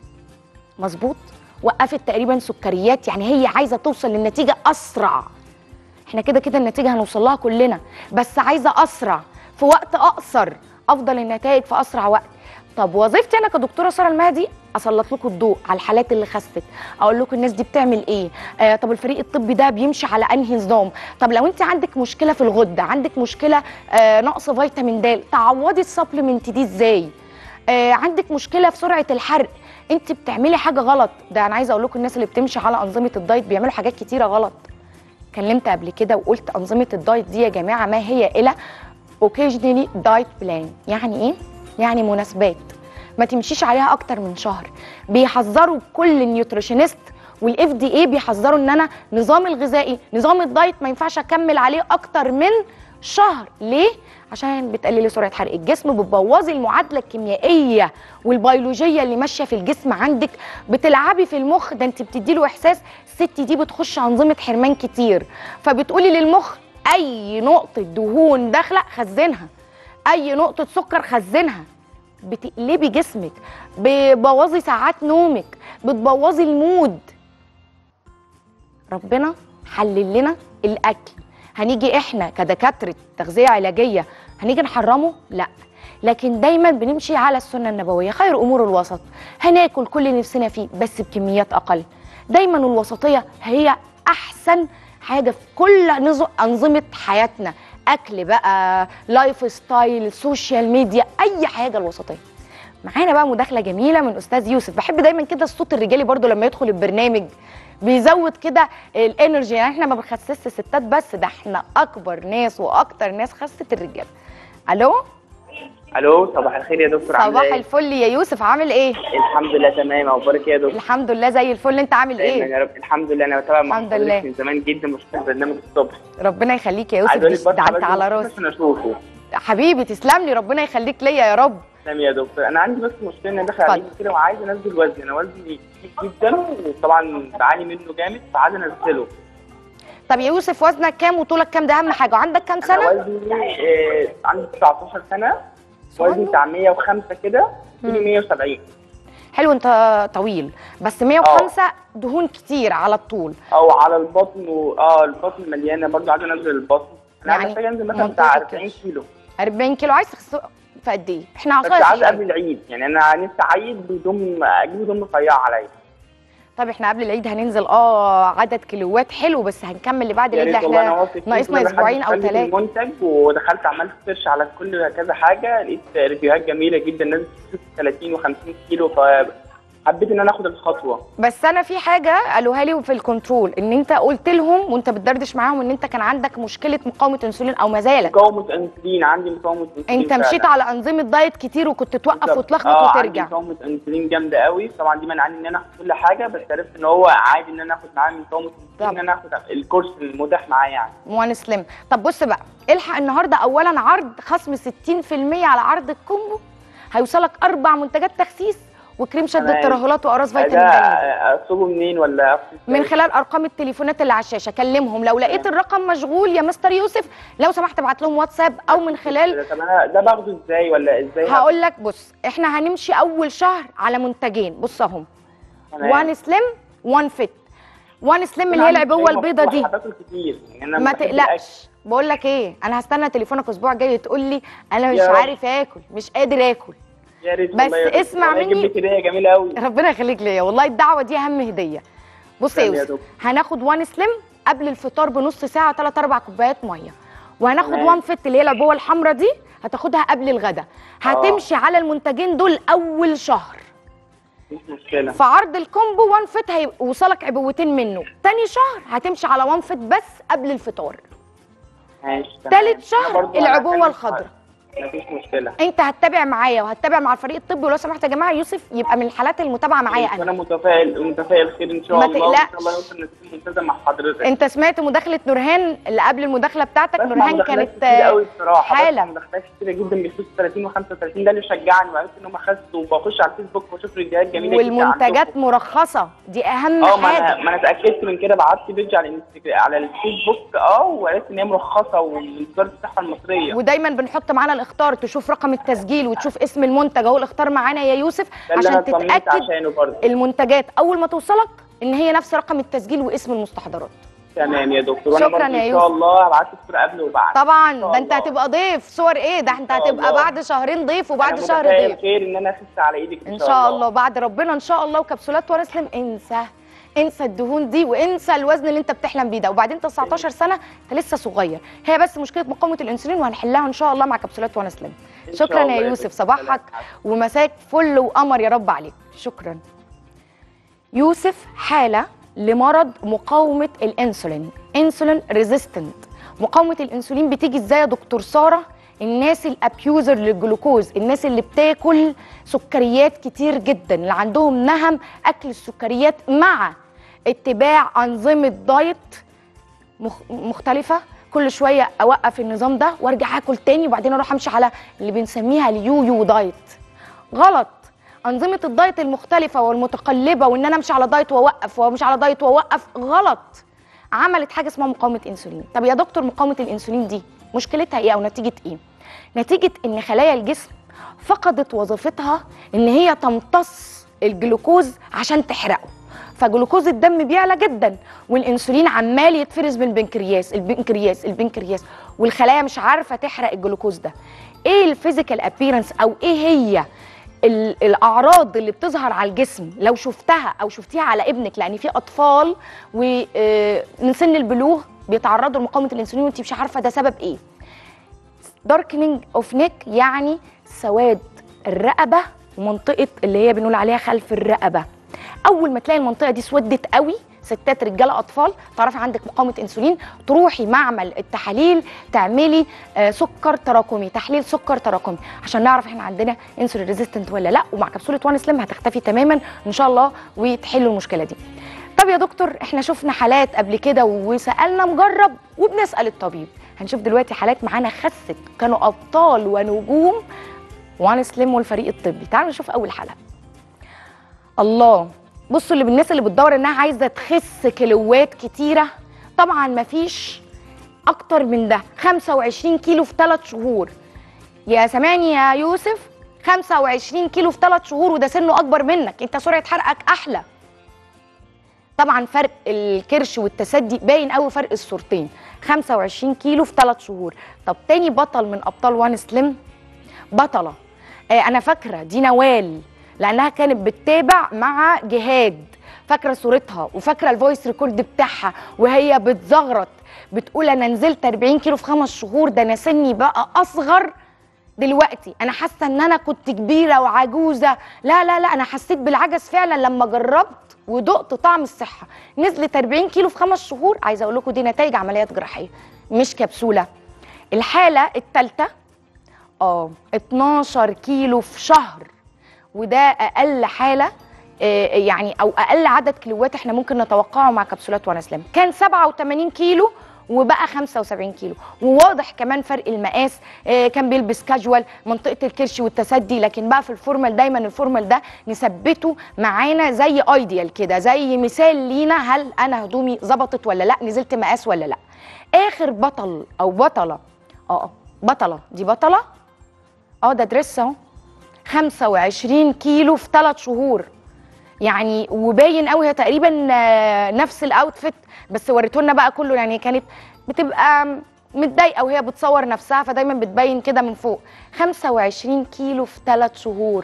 مظبوط، وقفت تقريبا سكريات، يعني هي عايزه توصل للنتيجه اسرع. احنا كده كده النتيجه هنوصل لها كلنا، بس عايزه اسرع في وقت اقصر، افضل النتائج في اسرع وقت. طب وظيفتي انا كدكتوره ساره المهدي اسلط لكم الضوء على الحالات اللي خست، اقول لكم الناس دي بتعمل ايه، آه طب الفريق الطبي ده بيمشي على انهي نظام، طب لو انت عندك مشكله في الغده، عندك مشكله آه نقص فيتامين د، تعوضي السبلمنت دي ازاي، آه عندك مشكله في سرعه الحرق، انت بتعملي حاجه غلط. ده انا عايزه اقول لكم الناس اللي بتمشي على انظمه الدايت بيعملوا حاجات كتيره غلط. اتكلمت قبل كده وقلت انظمه الدايت دي يا جماعه ما هي الا occasionally diet plan. يعني ايه؟ يعني مناسبات ما تمشيش عليها اكتر من شهر. بيحذروا كل النيوتريشنست والاف دي اي بيحذروا ان انا نظام الغذائي نظام الدايت ما ينفعش اكمل عليه اكتر من شهر. ليه؟ عشان بتقللي سرعه حرق الجسم، بتبوظي المعادله الكيميائيه والبيولوجيه اللي ماشيه في الجسم عندك، بتلعبي في المخ، ده انت بتدي له احساس الست دي بتخش انظمه حرمان كتير، فبتقولي للمخ اي نقطه دهون داخله خزنها، اي نقطه سكر خزنها. بتقلبي جسمك، بتبوظي ساعات نومك، بتبوظي المود. ربنا حلل لنا الاكل، هنيجي احنا كدكاتره تغذيه علاجيه هنيجي نحرمه؟ لا، لكن دايما بنمشي على السنه النبويه، خير امور الوسط. هناكل كل اللي نفسنا فيه بس بكميات اقل. دايما الوسطيه هي احسن حاجه في كل انظمه حياتنا، اكل بقى، لايف ستايل، سوشيال ميديا، اي حاجه الوسطيه. معانا بقى مداخله جميله من استاذ يوسف. بحب دايما كده الصوت الرجالي برضو لما يدخل البرنامج بيزود كده الانرجي، يعني احنا ما بنخسسش ستات بس، ده احنا اكبر ناس واكتر ناس خست الرجاله. الو الو، صباح الخير يا دكتور. صباح ايه؟ الفل يا يوسف، عامل ايه؟ الحمد لله تمام. اخبارك ايه يا دكتور؟ الحمد لله زي الفل. انت عامل ايه؟ يا رب. الحمد لله، انا بتابع مع الحمد لله من زمان جدا، بشوف البرنامج الصبح. ربنا يخليك يا يوسف، ده انت على راسي. عشان اشوفه حبيبي، تسلم لي، ربنا يخليك ليا يا رب. تمام يا دكتور. انا عندي بس مشكله، ان انا داخل عليك كده وعايز انزل وزني. انا وزني كتير جدا وطبعا بعاني منه جامد، فعايز انزله. طب يا يوسف، وزنك كام وطولك كام؟ ده اهم حاجه. وعندك كام سنه؟ انا وزني آه عندي تسعتاشر سنه، وزني بتاع مية وخمسة كده، كيلو مية وسبعين. حلو، انت طويل بس مية وخمسة. أوه. دهون كتير على الطول او على البطن و... اه البطن مليانه برضه، عايز انزل البطن. انا يعني محتاج انزل مثلا بتاع أربعين كيلو. أربعين كيلو عايز تخسه في قد ايه؟ احنا عايز عايز قبل العيد، يعني انا نفسي اعيد بهدوم، اجيب هدوم رفيعه عليا. طب احنا قبل العيد هننزل اه عدد كيلوات حلو، بس هنكمل لبعد العيد. احنا ناقصنا اسبوعين او ثلاثه. المنتج ودخلت عملت سيرش على كل كذا حاجه، لقيت ريفيوهات جميله جدا، ناس ثلاثين وخمسين كيلو، فحبيت ان انا اخد الخطوه. بس انا في حاجه قالوها لي في الكنترول، ان انت قلت لهم وانت بتدردش معاهم ان انت كان عندك مشكله مقاومه انسولين او ما زالت. مقاومه انسولين، عندي مقاومه انسولين. انت مشيت على انظمه دايت كتير وكنت توقف وتلخبط آه وترجع. عندي مقاومه انسولين جامده قوي، طبعا دي منعني ان انا اخد كل حاجه، بس عرفت ان هو عادي ان انا اخد معاه مقاومه انسولين، ان انا اخد الكورس المتاح معايا يعني. وان سليم. طب بص بقى، الحق النهارده اولا عرض خصم ستين في المية على عرض الكومبو، هيوصلك اربع منتجات تخسيس وكريم شد الترهلات واقراص فيتامين د. اطلبه منين ولا من خلال ارقام التليفونات اللي على الشاشه. كلمهم، لو لقيت الرقم مشغول يا مستر يوسف لو سمحت ابعت لهم واتساب او من خلال. طب انا ده باخده ازاي ولا ازاي؟ هقول لك. بص، احنا هنمشي اول شهر على منتجين، بص اهم، وان سليم وان فيت. وان سليم اللي هي العبوه البيضه دي. كتير يعني، ما تقلقش. بقول لك ايه، انا هستنى تليفونك الاسبوع الجاي تقول لي انا مش عارف اكل، مش قادر اكل. يا ريت بس اسمع مني. جبت هديه جميله قوي. ربنا يخليك ليا، والله الدعوه دي اهم هديه. بص يا يوسف، هناخد وان سليم قبل الفطار بنص ساعه ثلاث اربع كوبايات ميه، وهناخد وان فيت اللي هي العبوه الحمراء دي هتاخدها قبل الغداء. هتمشي آه. على المنتجين دول اول شهر. مش مشكله. في عرض الكومبو وان فيت هيوصلك عبوتين منه. تاني شهر هتمشي على وان فيت بس قبل الفطار. ماشي. تالت شهر العبوه الخضراء. مفيش مشكله. انت هتتابع معايا وهتتابع مع الفريق الطبي، ولو سمحت يا جماعه يوسف يبقى من الحالات المتابعه معايا انا. انا متفائل متفائل خير ان شاء ما الله. تقلقش. ان شاء الله يوصل نتيجه ممتازه مع حضرتك. انت سمعت مداخله نورهان اللي قبل المداخله بتاعتك؟ نورهان كانت كتير قوي بصراحه، حاله مداخلات كتيره جدا بخصوص ثلاثين وخمسة وثلاثين، ده اللي شجعني وعرفت ان هم خسوا، وبخش على الفيسبوك واشوف فيديوهات جميله جدا والمنتجات مرخصه، دي اهم اه حاجه. اه ما انا اتاكدت من كده، بعت بيج على الانستجرام على الفيسبوك اه وعرفت ان هي مرخصه ومن وزاره الصحه المصريه. ودايما بنحط معانا الاختار، تشوف رقم التسجيل وتشوف اسم المنتج اهو، الاختار معانا يا يوسف عشان تتاكد المنتجات اول ما توصلك ان هي نفس رقم التسجيل واسم المستحضرات. تمام يا دكتور. شكرا يا يوسف. ان شاء الله هبعت لك صور قبل وبعد. طبعا ده انت هتبقى ضيف. صور ايه ده؟ انت هتبقى بعد شهرين ضيف وبعد شهر ضيف. خير ان انا اخس على ايدك ان شاء الله. ان شاء الله بعد ربنا ان شاء الله. وكبسولات وان سليم، انسى انسى الدهون دي وانسى الوزن اللي انت بتحلم بيه ده. وبعدين انت تسعتاشر سنه، انت لسه صغير، هي بس مشكله مقاومه الانسولين وهنحلها ان شاء الله مع كبسولات وان سليم. شكرا يا يوسف، صباحك ومساك فل وقمر يا رب عليك. شكرا. يوسف حاله لمرض مقاومه الانسولين، انسولين ريزيستنت. مقاومه الانسولين بتيجي ازاي يا دكتور ساره؟ الناس الابيوزر للجلوكوز، الناس اللي بتاكل سكريات كتير جدا، اللي عندهم نهم اكل السكريات مع اتباع انظمه دايت مختلفه. كل شويه اوقف النظام ده وارجع اكل تاني وبعدين اروح امشي على اللي بنسميها اليو يو دايت. غلط. انظمه الدايت المختلفه والمتقلبه وان انا امشي على دايت واوقف وامشي على دايت واوقف غلط. عملت حاجه اسمها مقاومه انسولين. طب يا دكتور مقاومه الانسولين دي مشكلتها ايه او نتيجه ايه؟ نتيجه ان خلايا الجسم فقدت وظيفتها ان هي تمتص الجلوكوز عشان تحرقه، فجلوكوز الدم بيعلى جدا والانسولين عمال يتفرز من البنكرياس البنكرياس البنكرياس والخلايا مش عارفه تحرق الجلوكوز ده. ايه الفيزيكال ابيرنس او ايه هي الاعراض اللي بتظهر على الجسم لو شفتها او شفتيها على ابنك؟ لان في اطفال ومن سن البلوغ بيتعرضوا لمقاومه الانسولين وانت مش عارفه ده سبب ايه. داركنينج اوف نيك يعني سواد الرقبه ومنطقه اللي هي بنقول عليها خلف الرقبه. اول ما تلاقي المنطقه دي سودت قوي، ستات رجاله اطفال، تعرفي عندك مقاومه انسولين، تروحي معمل التحاليل تعملي آه سكر تراكمي، تحليل سكر تراكمي عشان نعرف احنا عندنا انسولين ريزيستنت ولا لا. ومع كبسوله وان سليم هتختفي تماما ان شاء الله وتحلوا المشكله دي. طب يا دكتور احنا شفنا حالات قبل كده وسالنا مجرب وبنسال الطبيب، هنشوف دلوقتي حالات معانا خست كانوا ابطال ونجوم وان سليم والفريق الطبي. تعالوا نشوف اول حلقه. الله، بصوا اللي بالناس اللي بتدور انها عايزه تخس كيلوات كتيره، طبعا مفيش اكتر من ده. خمسة وعشرين كيلو في ثلاث شهور. يا سامعني يا يوسف، خمسة وعشرين كيلو في ثلاث شهور وده سنه اكبر منك، انت سرعه حرقك احلى. طبعا فرق الكرش والتسدي باين قوي، فرق الصورتين. خمسة وعشرين كيلو في ثلاث شهور. طب تاني بطل من ابطال وان سليم، بطله آه انا فاكره دي نوال لانها كانت بتتابع مع جهاد، فاكره صورتها وفاكره الفويس ريكورد بتاعها وهي بتزغرط بتقول انا نزلت أربعين كيلو في خمس شهور، ده انا سني بقى اصغر دلوقتي، انا حاسه ان انا كنت كبيره وعجوزه. لا لا لا، انا حسيت بالعجز فعلا لما جربت ودقت طعم الصحه. نزلت أربعين كيلو في خمس شهور. عايزه اقول لكم دي نتائج عمليات جراحيه مش كبسوله. الحاله الثالثه اه اتناشر كيلو في شهر، وده اقل حاله يعني او اقل عدد كيلوات احنا ممكن نتوقعه مع كبسولات وان سليم. كان سبعة وتمانين كيلو وبقى خمسة وسبعين كيلو، وواضح كمان فرق المقاس. كان بيلبس كاجوال منطقه الكرش والتسدي، لكن بقى في الفورمال دايما الفورمال ده نثبته معانا زي ايديال كده، زي مثال لينا هل انا هدومي ظبطت ولا لا، نزلت مقاس ولا لا. اخر بطل او بطله اه بطله دي بطله اه ده دريس اهو، خمسة وعشرين كيلو في ثلاث شهور يعني، وباين قوي هي تقريبا نفس الاوتفيت بس وريته لنا بقى كله. يعني كانت بتبقى متضايقه وهي بتصور نفسها فدايما بتبين كده من فوق. خمسة وعشرين كيلو في ثلاث شهور.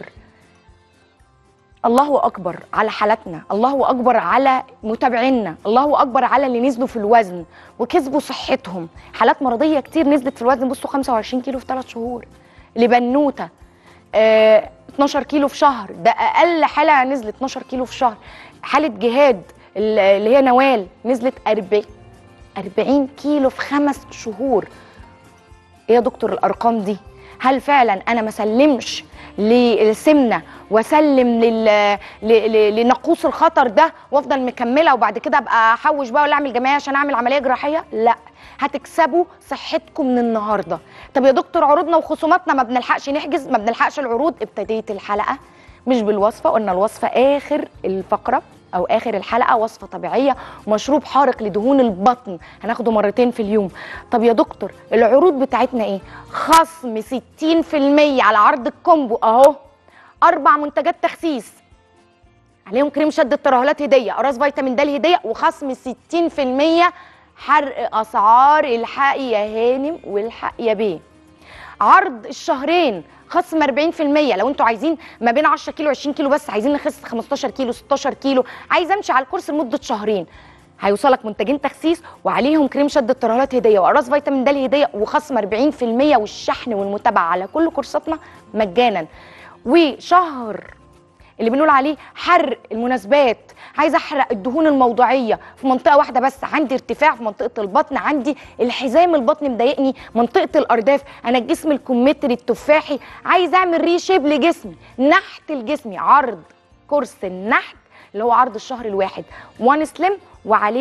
الله اكبر على حالاتنا، الله اكبر على متابعينا، الله اكبر على اللي نزلوا في الوزن وكسبوا صحتهم. حالات مرضيه كتير نزلت في الوزن. بصوا خمسة وعشرين كيلو في ثلاث شهور. لبنوته آه اتناشر كيلو في شهر، ده اقل حاله نزلت اتناشر كيلو في شهر. حاله جهاد اللي هي نوال نزلت أربعين كيلو في خمس شهور. ايه يا دكتور الارقام دي؟ هل فعلا انا ما سلمش للسمنه واسلم لل... لنقوص الخطر ده وافضل مكمله وبعد كده ابقى احوش بقى ولا اعمل جمعيه عشان اعمل عمليه جراحيه؟ لا، هتكسبوا صحتكم من النهارده. طب يا دكتور عروضنا وخصوماتنا ما بنلحقش نحجز، ما بنلحقش العروض. ابتديت الحلقه مش بالوصفه، قلنا الوصفه اخر الفقره او اخر الحلقه، وصفه طبيعيه مشروب حارق لدهون البطن هناخده مرتين في اليوم. طب يا دكتور العروض بتاعتنا ايه؟ خصم ستين في المية على عرض الكومبو اهو، اربع منتجات تخسيس عليهم كريم شد الترهلات هديه، اقراص فيتامين د هديه، وخصم ستين في المية. حرق اسعار، الحقي يا هانم والحق يا بيه. عرض الشهرين خصم أربعين في المية لو انتوا عايزين ما بين عشرة كيلو عشرين كيلو، بس عايزين نخس خمستاشر كيلو ستاشر كيلو، عايز امشي على الكورس لمده شهرين، هيوصلك منتجين تخسيس وعليهم كريم شد الترهلات هديه واقراص فيتامين د هديه وخصم أربعين في المية، والشحن والمتابعه على كل كورساتنا مجانا. وشهر اللي بنقول عليه حرق المناسبات، عايزه احرق الدهون الموضعيه في منطقه واحده بس، عندي ارتفاع في منطقه البطن، عندي الحزام البطن مضايقني، منطقه الارداف، انا الجسم الكمثري التفاحي، عايز اعمل ريشيب لجسمي، نحت لجسمي. عرض كورس النحت اللي هو عرض الشهر الواحد وان سليم وعليه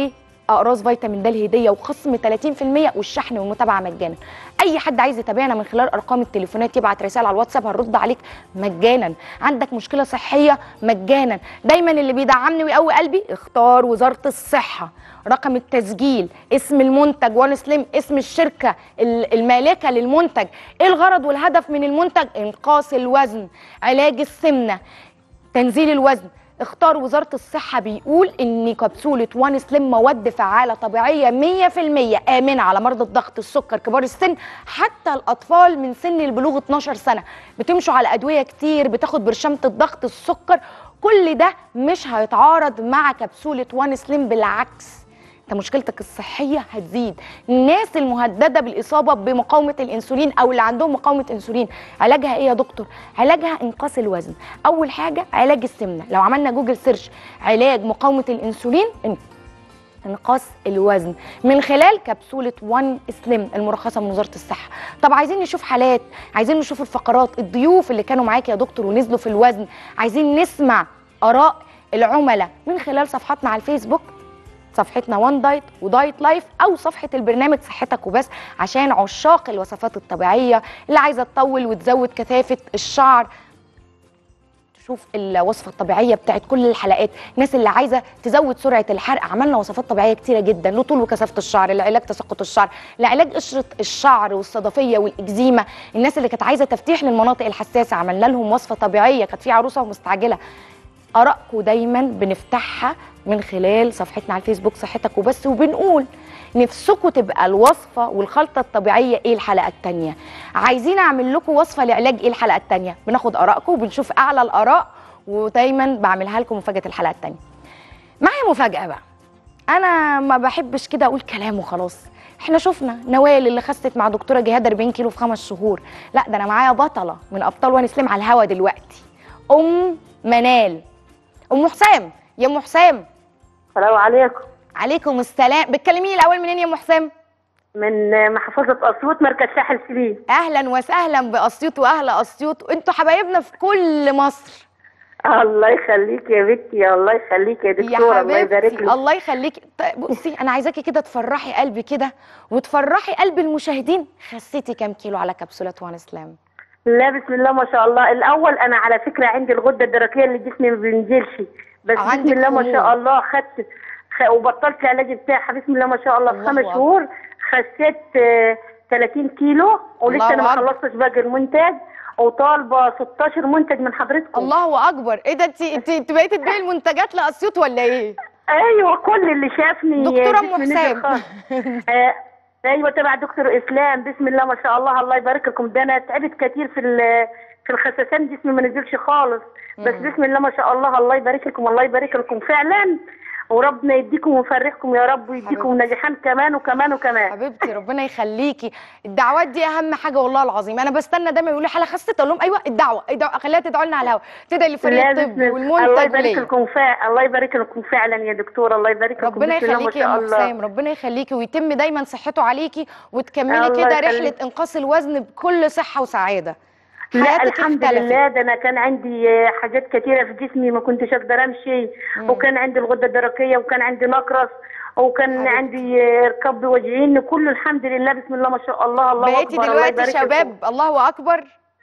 اقراص فيتامين د هديه وخصم ثلاثين في المية والشحن والمتابعه مجانا. اي حد عايز يتابعنا من خلال ارقام التليفونات يبعت رساله على الواتساب هنرد عليك مجانا. عندك مشكله صحيه مجانا. دايما اللي بيدعمني ويقوي قلبي اختار وزاره الصحه. رقم التسجيل، اسم المنتج وان سليم، اسم الشركه المالكه للمنتج، ايه الغرض والهدف من المنتج؟ انقاص الوزن، علاج السمنه، تنزيل الوزن. اختار وزاره الصحه بيقول ان كبسوله وان سليم مواد فعاله طبيعيه مية في المية امنه على مرضى الضغط، السكر، كبار السن، حتى الاطفال من سن البلوغ اتناشر سنه. بتمشوا على ادويه كتير، بتاخد برشامه الضغط، السكر، كل ده مش هيتعارض مع كبسوله وان سليم، بالعكس انت مشكلتك الصحيه هتزيد. الناس المهدده بالاصابه بمقاومه الانسولين او اللي عندهم مقاومه انسولين علاجها ايه يا دكتور؟ علاجها انقاص الوزن. اول حاجه علاج السمنه، لو عملنا جوجل سيرش علاج مقاومه الانسولين انقاص الوزن من خلال كبسوله وان سليم المرخصه من وزاره الصحه. طب عايزين نشوف حالات، عايزين نشوف الفقرات، الضيوف اللي كانوا معاك يا دكتور ونزلوا في الوزن، عايزين نسمع اراء العملاء من خلال صفحاتنا على الفيسبوك، صفحتنا وان دايت ودايت لايف، او صفحه البرنامج صحتك وبس، عشان عشاق الوصفات الطبيعيه اللي عايزه تطول وتزود كثافه الشعر تشوف الوصفه الطبيعيه بتاعت كل الحلقات. الناس اللي عايزه تزود سرعه الحرق، عملنا وصفات طبيعيه كتيره جدا لطول وكثافه الشعر، لعلاج تساقط الشعر، لعلاج قشره الشعر والصدفيه والاكزيما. الناس اللي كانت عايزه تفتيح للمناطق الحساسه عملنا لهم وصفه طبيعيه، كانت في عروسه ومستعجله. ارائكم دايما بنفتحها من خلال صفحتنا على الفيسبوك صحتك وبس، وبنقول نفسكم تبقى الوصفه والخلطه الطبيعيه ايه الحلقه الثانيه، عايزين اعمل لكم وصفه لعلاج ايه الحلقه الثانيه. بناخد ارائكم وبنشوف اعلى الاراء، ودايما بعملها لكم مفاجاه الحلقه الثانيه. معايا مفاجاه بقى، انا ما بحبش كده اقول كلام وخلاص. احنا شفنا نوال اللي خست مع دكتوره جهاد أربعين كيلو في خمس شهور، لا ده انا معايا بطله من ابطال وان سليم على الهوا دلوقتي، ام منال. ام حسام، يا ام حسام السلام عليكم. عليكم السلام. بتكلميني الاول منين يا ام حسام؟ من محافظه اسيوط، مركز ساحل سليم. اهلا وسهلا باسيوط واهل اسيوط، انتوا حبايبنا في كل مصر. الله يخليك يا بنتي، الله يخليك يا دكتوره، يا الله يبارك لك. الله يخليكي. بصي انا عايزاكي كده تفرحي قلبي كده وتفرحي قلب المشاهدين. خسيتي كام كيلو على كبسوله وان سليم؟ لا بسم الله ما شاء الله. الاول انا على فكره عندي الغده الدرقيه اللي جسمي ما بينزلش، بس بسم الله ما شاء الله خدت خ... وبطلت العلاج بتاعها بسم الله ما شاء الله في خمس شهور خسيت آه ثلاثين كيلو، ولسه انا ما خلصتش باقي المنتج، وطالبه ستاشر منتج من حضرتكم. الله اكبر. ايه ده، انت انت انت بقيتي تبيعي المنتجات لاسيوط ولا ايه؟ ايوه كل اللي شافني دكتوره ام حسام. آه ايوه تبع دكتور اسلام بسم الله ما شاء الله، الله يبارك لكم. ده انا تعبت كتير في في الخسسان، جسمي ما نزلش خالص، بس بسم الله ما شاء الله، الله يبارك لكم، الله يبارك لكم فعلا، وربنا يديكم ويفرحكم يا رب، ويديكم نجاحان كمان وكمان وكمان. حبيبتي ربنا يخليكي. الدعوات دي اهم حاجه والله العظيم. انا بستنى دايما يقولوا لي حاله خست، اقول لهم ايوه الدعوه، الدعوه خليها تدعوا لنا على الهوا، تدعي لفريق الطب والمنتج. الله يبارك لكم فعلا، الله يبارك لكم فعلا يا دكتوره، الله يبارك لكم. ربنا يخليكي يا ام حسام، ربنا يخليكي ويتم دايما صحته عليكي، وتكملي كده رحله انقاص الوزن بكل صحه وسعاده. لا الحمد اختلفت. لله، ده انا كان عندي حاجات كتيره في جسمي ما كنتش اقدر امشي، مم. وكان عندي الغده الدرقيه، وكان عندي نقرس، وكان حبيبتي. عندي ركب وجعين، كله الحمد لله بسم الله ما شاء الله. الله بقيتي اكبر. بقيتي دلوقتي شباب لكم. الله اكبر.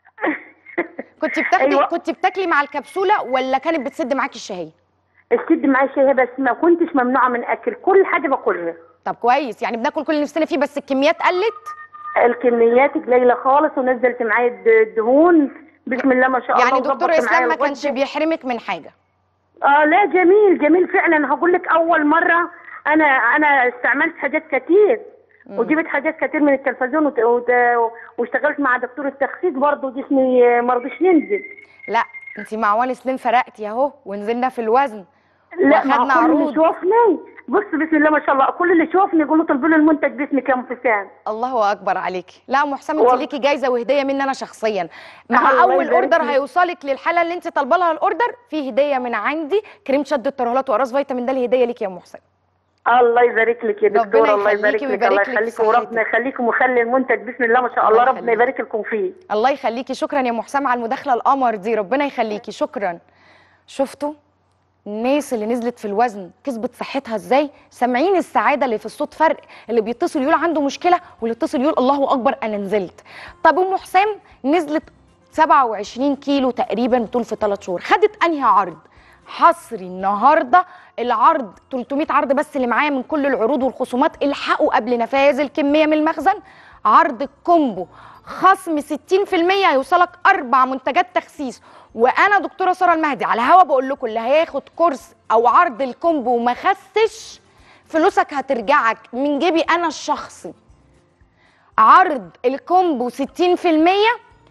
كنت بتاخدي أيوة. كنت بتاكلي مع الكبسوله ولا كانت بتسد معاكي الشهيه؟ تسد معايا الشهيه، بس ما كنتش ممنوعه من اكل، كل حاجه باكلها. طب كويس، يعني بناكل كل اللي نفسنا فيه بس الكميات قلت؟ الكميات قليله خالص، ونزلت معايا الدهون بسم الله ما شاء الله. يعني دكتور اسلام ما كانش بيحرمك من حاجه؟ اه لا جميل جميل فعلا. هقول لك اول مره انا انا استعملت حاجات كتير، مم. وجبت حاجات كتير من التلفزيون وت... وت... واشتغلت مع دكتور التخسيس برضه، جسمي ما رضيش ينزل. لا انت مع وان سليم فرقتي اهو، ونزلنا في الوزن. لا ما كل اللي شوفني بص بسم الله ما شاء الله، كل اللي شوفني يقولوا طلبوا لي المنتج باسمك يا ام حسام. الله اكبر عليكي. لا ام حسام انت و... ليكي جايزه وهديه مني انا شخصيا، مع اول اوردر هيوصلك للحاله اللي انت طالبه لها الاوردر في هديه من عندي، كريم شد الترهلات واقراص فيتامين د هديه ليكي يا ام حسام. الله يبارك لك يا دكتوره، الله يبارك لك، الله يخليكم وربنا يخليكم ويخلي المنتج بسم الله ما شاء الله، ربنا يبارك لكم فيه. الله يخليكي. شكرا يا ام حسام على المداخله القمر دي، ربنا يخليكي. شكرا. شفتوا الناس اللي نزلت في الوزن كسبت صحتها ازاي؟ سامعين السعاده اللي في الصوت فرق، اللي بيتصل يقول عنده مشكله واللي يتصل يقول الله اكبر انا نزلت. طب ام حسام نزلت سبعة وعشرين كيلو تقريبا بطول في ثلاث شهور، خدت انهي عرض؟ حصري النهارده العرض ثلاثمية عرض بس اللي معايا من كل العروض والخصومات، الحقوا قبل نفاذ الكميه من المخزن. عرض الكومبو خصم ستين في المية هيوصلك اربع منتجات تخسيس، وانا دكتوره ساره المهدي على هوا بقول لكم اللي هياخد كورس او عرض الكومبو وما خسش فلوسك هترجعك من جيبي انا الشخصي. عرض الكومبو ستين في المية،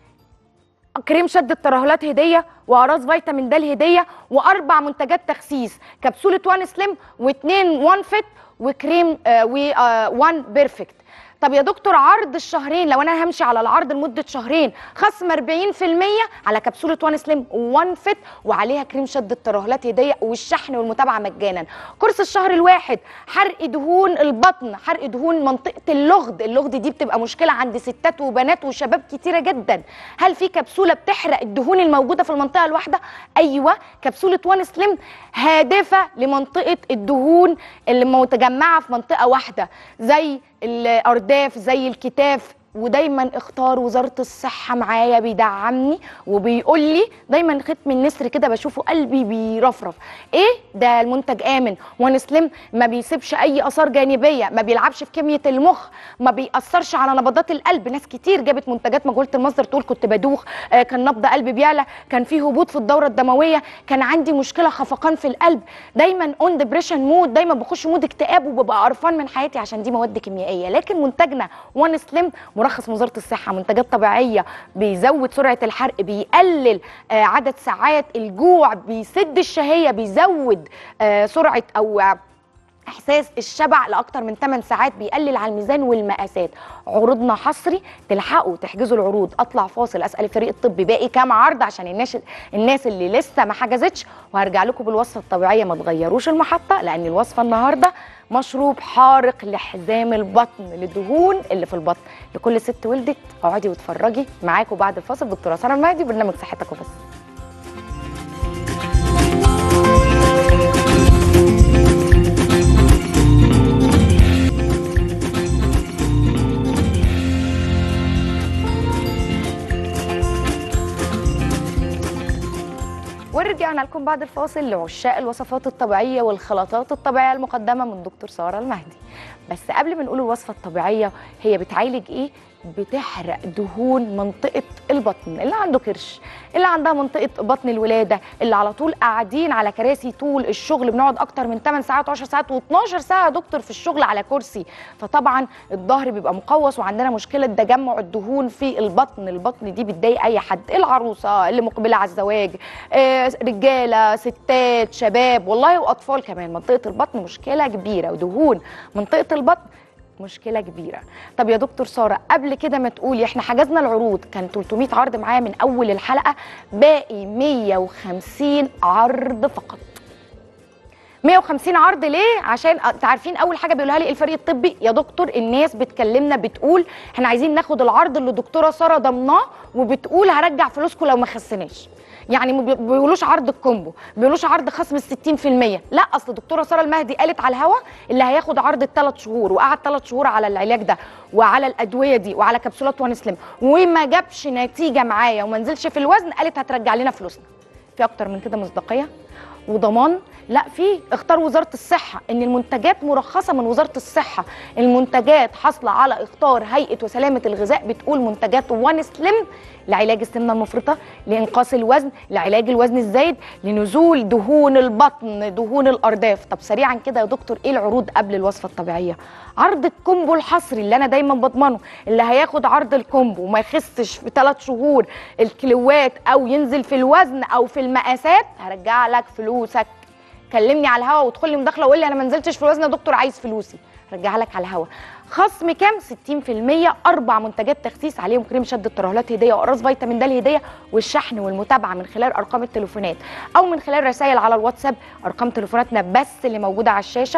كريم شد الترهلات هديه، واقراص فيتامين د هديه، واربع منتجات تخسيس، كبسوله وان سليم واثنين وان فيت وكريم آه وان بيرفكت. طب يا دكتور عرض الشهرين، لو انا همشي على العرض لمده شهرين خصم اربعين في المية على كبسوله وان سليم وان فيت وعليها كريم شد الترهلات هديه، والشحن والمتابعه مجانا. كورس الشهر الواحد حرق دهون البطن، حرق دهون منطقه اللغد، اللغد دي بتبقى مشكله عند ستات وبنات وشباب كتيره جدا. هل في كبسوله بتحرق الدهون الموجوده في المنطقه الواحده؟ ايوه، كبسوله وان سليم هادفه لمنطقه الدهون اللي متجمعه في منطقه واحده زي الارداف زي الكتاف. ودايما اختار وزاره الصحه معايا بيدعمني وبيقول لي دايما ختم النسر كده بشوفه قلبي بيرفرف. ايه ده؟ المنتج امن، وان سليم ما بيسيبش اي اثار جانبيه، ما بيلعبش في كميه المخ، ما بيأثرش على نبضات القلب. ناس كتير جابت منتجات مجهوله المصدر تقول كنت بدوخ، آه كان نبض قلبي بيعلى، كان فيه هبوط في الدوره الدمويه، كان عندي مشكله خفقان في القلب، دايما اون ديبريشن مود، دايما بخش مود اكتئاب وببقى قرفان من حياتي عشان دي مواد كيميائيه. لكن منتجنا وان سليم مرخص من وزاره الصحه، منتجات طبيعيه، بيزود سرعه الحرق، بيقلل آه عدد ساعات الجوع، بيسد الشهيه، بيزود آه سرعه او احساس الشبع لاكتر من ثمان ساعات، بيقلل على الميزان والمقاسات. عروضنا حصري، تلحقوا تحجزوا العروض. اطلع فاصل اسال الفريق الطبي باقي كام عرض عشان الناس الناس اللي لسه ما حجزتش، وهرجع لكم بالوصفه الطبيعيه. ما تغيروش المحطه لان الوصفه النهارده مشروب حارق لحزام البطن، للدهون اللي في البطن. لكل ست ولدت اقعدي واتفرجي. معاكم بعد الفاصل دكتوره ساره المهدي، برنامج صحتك وبس. ورجعنا لكم بعد الفاصل لعشاق الوصفات الطبيعيه والخلطات الطبيعيه المقدمه من دكتور ساره المهدي. بس قبل ما نقول الوصفه الطبيعيه هي بتعالج ايه؟ بتحرق دهون منطقه البطن، اللي عنده كرش، اللي عندها منطقه بطن الولاده، اللي على طول قاعدين على كراسي طول الشغل، بنقعد اكتر من ثمان ساعات وعشر ساعات واثناشر ساعه يا دكتور في الشغل على كرسي، فطبعا الظهر بيبقى مقوس وعندنا مشكله تجمع الدهون في البطن. البطن دي بتضايق اي حد، العروسه اللي مقبله على الزواج، آه رجاله، ستات، شباب، والله واطفال كمان. منطقه البطن مشكله كبيره، ودهون منطقه البطن مشكله كبيره. طب يا دكتور ساره قبل كده ما تقولي احنا حجزنا العروض، كان ثلاثمية عرض معايا من اول الحلقه، باقي مية وخمسين عرض فقط. مية وخمسين عرض ليه؟ عشان عارفين اول حاجه بيقولها لي الفريق الطبي، يا دكتور الناس بتكلمنا بتقول احنا عايزين ناخد العرض اللي دكتوره ساره ضمناه، وبتقول هرجع فلوسكم لو ما خسناش. يعني ما بيقولوش عرض الكومبو، ما بيقولوش عرض خصم ال ستين في المية، لا، اصل دكتوره ساره المهدي قالت على الهوا اللي هياخد عرض الثلاث شهور وقعد ثلاث شهور على العلاج ده وعلى الادويه دي وعلى كبسولات وان سليم وما جابش نتيجه معايا وما نزلش في الوزن، قالت هترجع لنا فلوسنا. في اكتر من كده مصداقيه وضمان؟ لا، في. اختار وزاره الصحه، ان المنتجات مرخصه من وزاره الصحه، المنتجات حاصله على اختار هيئه وسلامه الغذاء، بتقول منتجات وان سليم لعلاج السمنه المفرطه، لانقاص الوزن، لعلاج الوزن الزايد، لنزول دهون البطن، دهون الارداف. طب سريعا كده يا دكتور ايه العروض قبل الوصفه الطبيعيه؟ عرض الكومبو الحصري اللي انا دايما بضمنه، اللي هياخد عرض الكومبو وما يخسش في ثلاث شهور الكيلوات او ينزل في الوزن او في المقاسات، هرجع لك فلوسك. كلمني على الهوا وادخل لي مداخله وقول لي انا ما نزلتش في الوزن يا دكتور عايز فلوسي، رجعها لك على الهوا. خصم كام؟ ستين في المية، اربع منتجات تخسيس عليهم كريم شد الترهلات هديه، واقراص فيتامين د هديه، والشحن والمتابعه من خلال ارقام التليفونات او من خلال رسائل على الواتساب. ارقام تليفوناتنا بس اللي موجوده على الشاشه،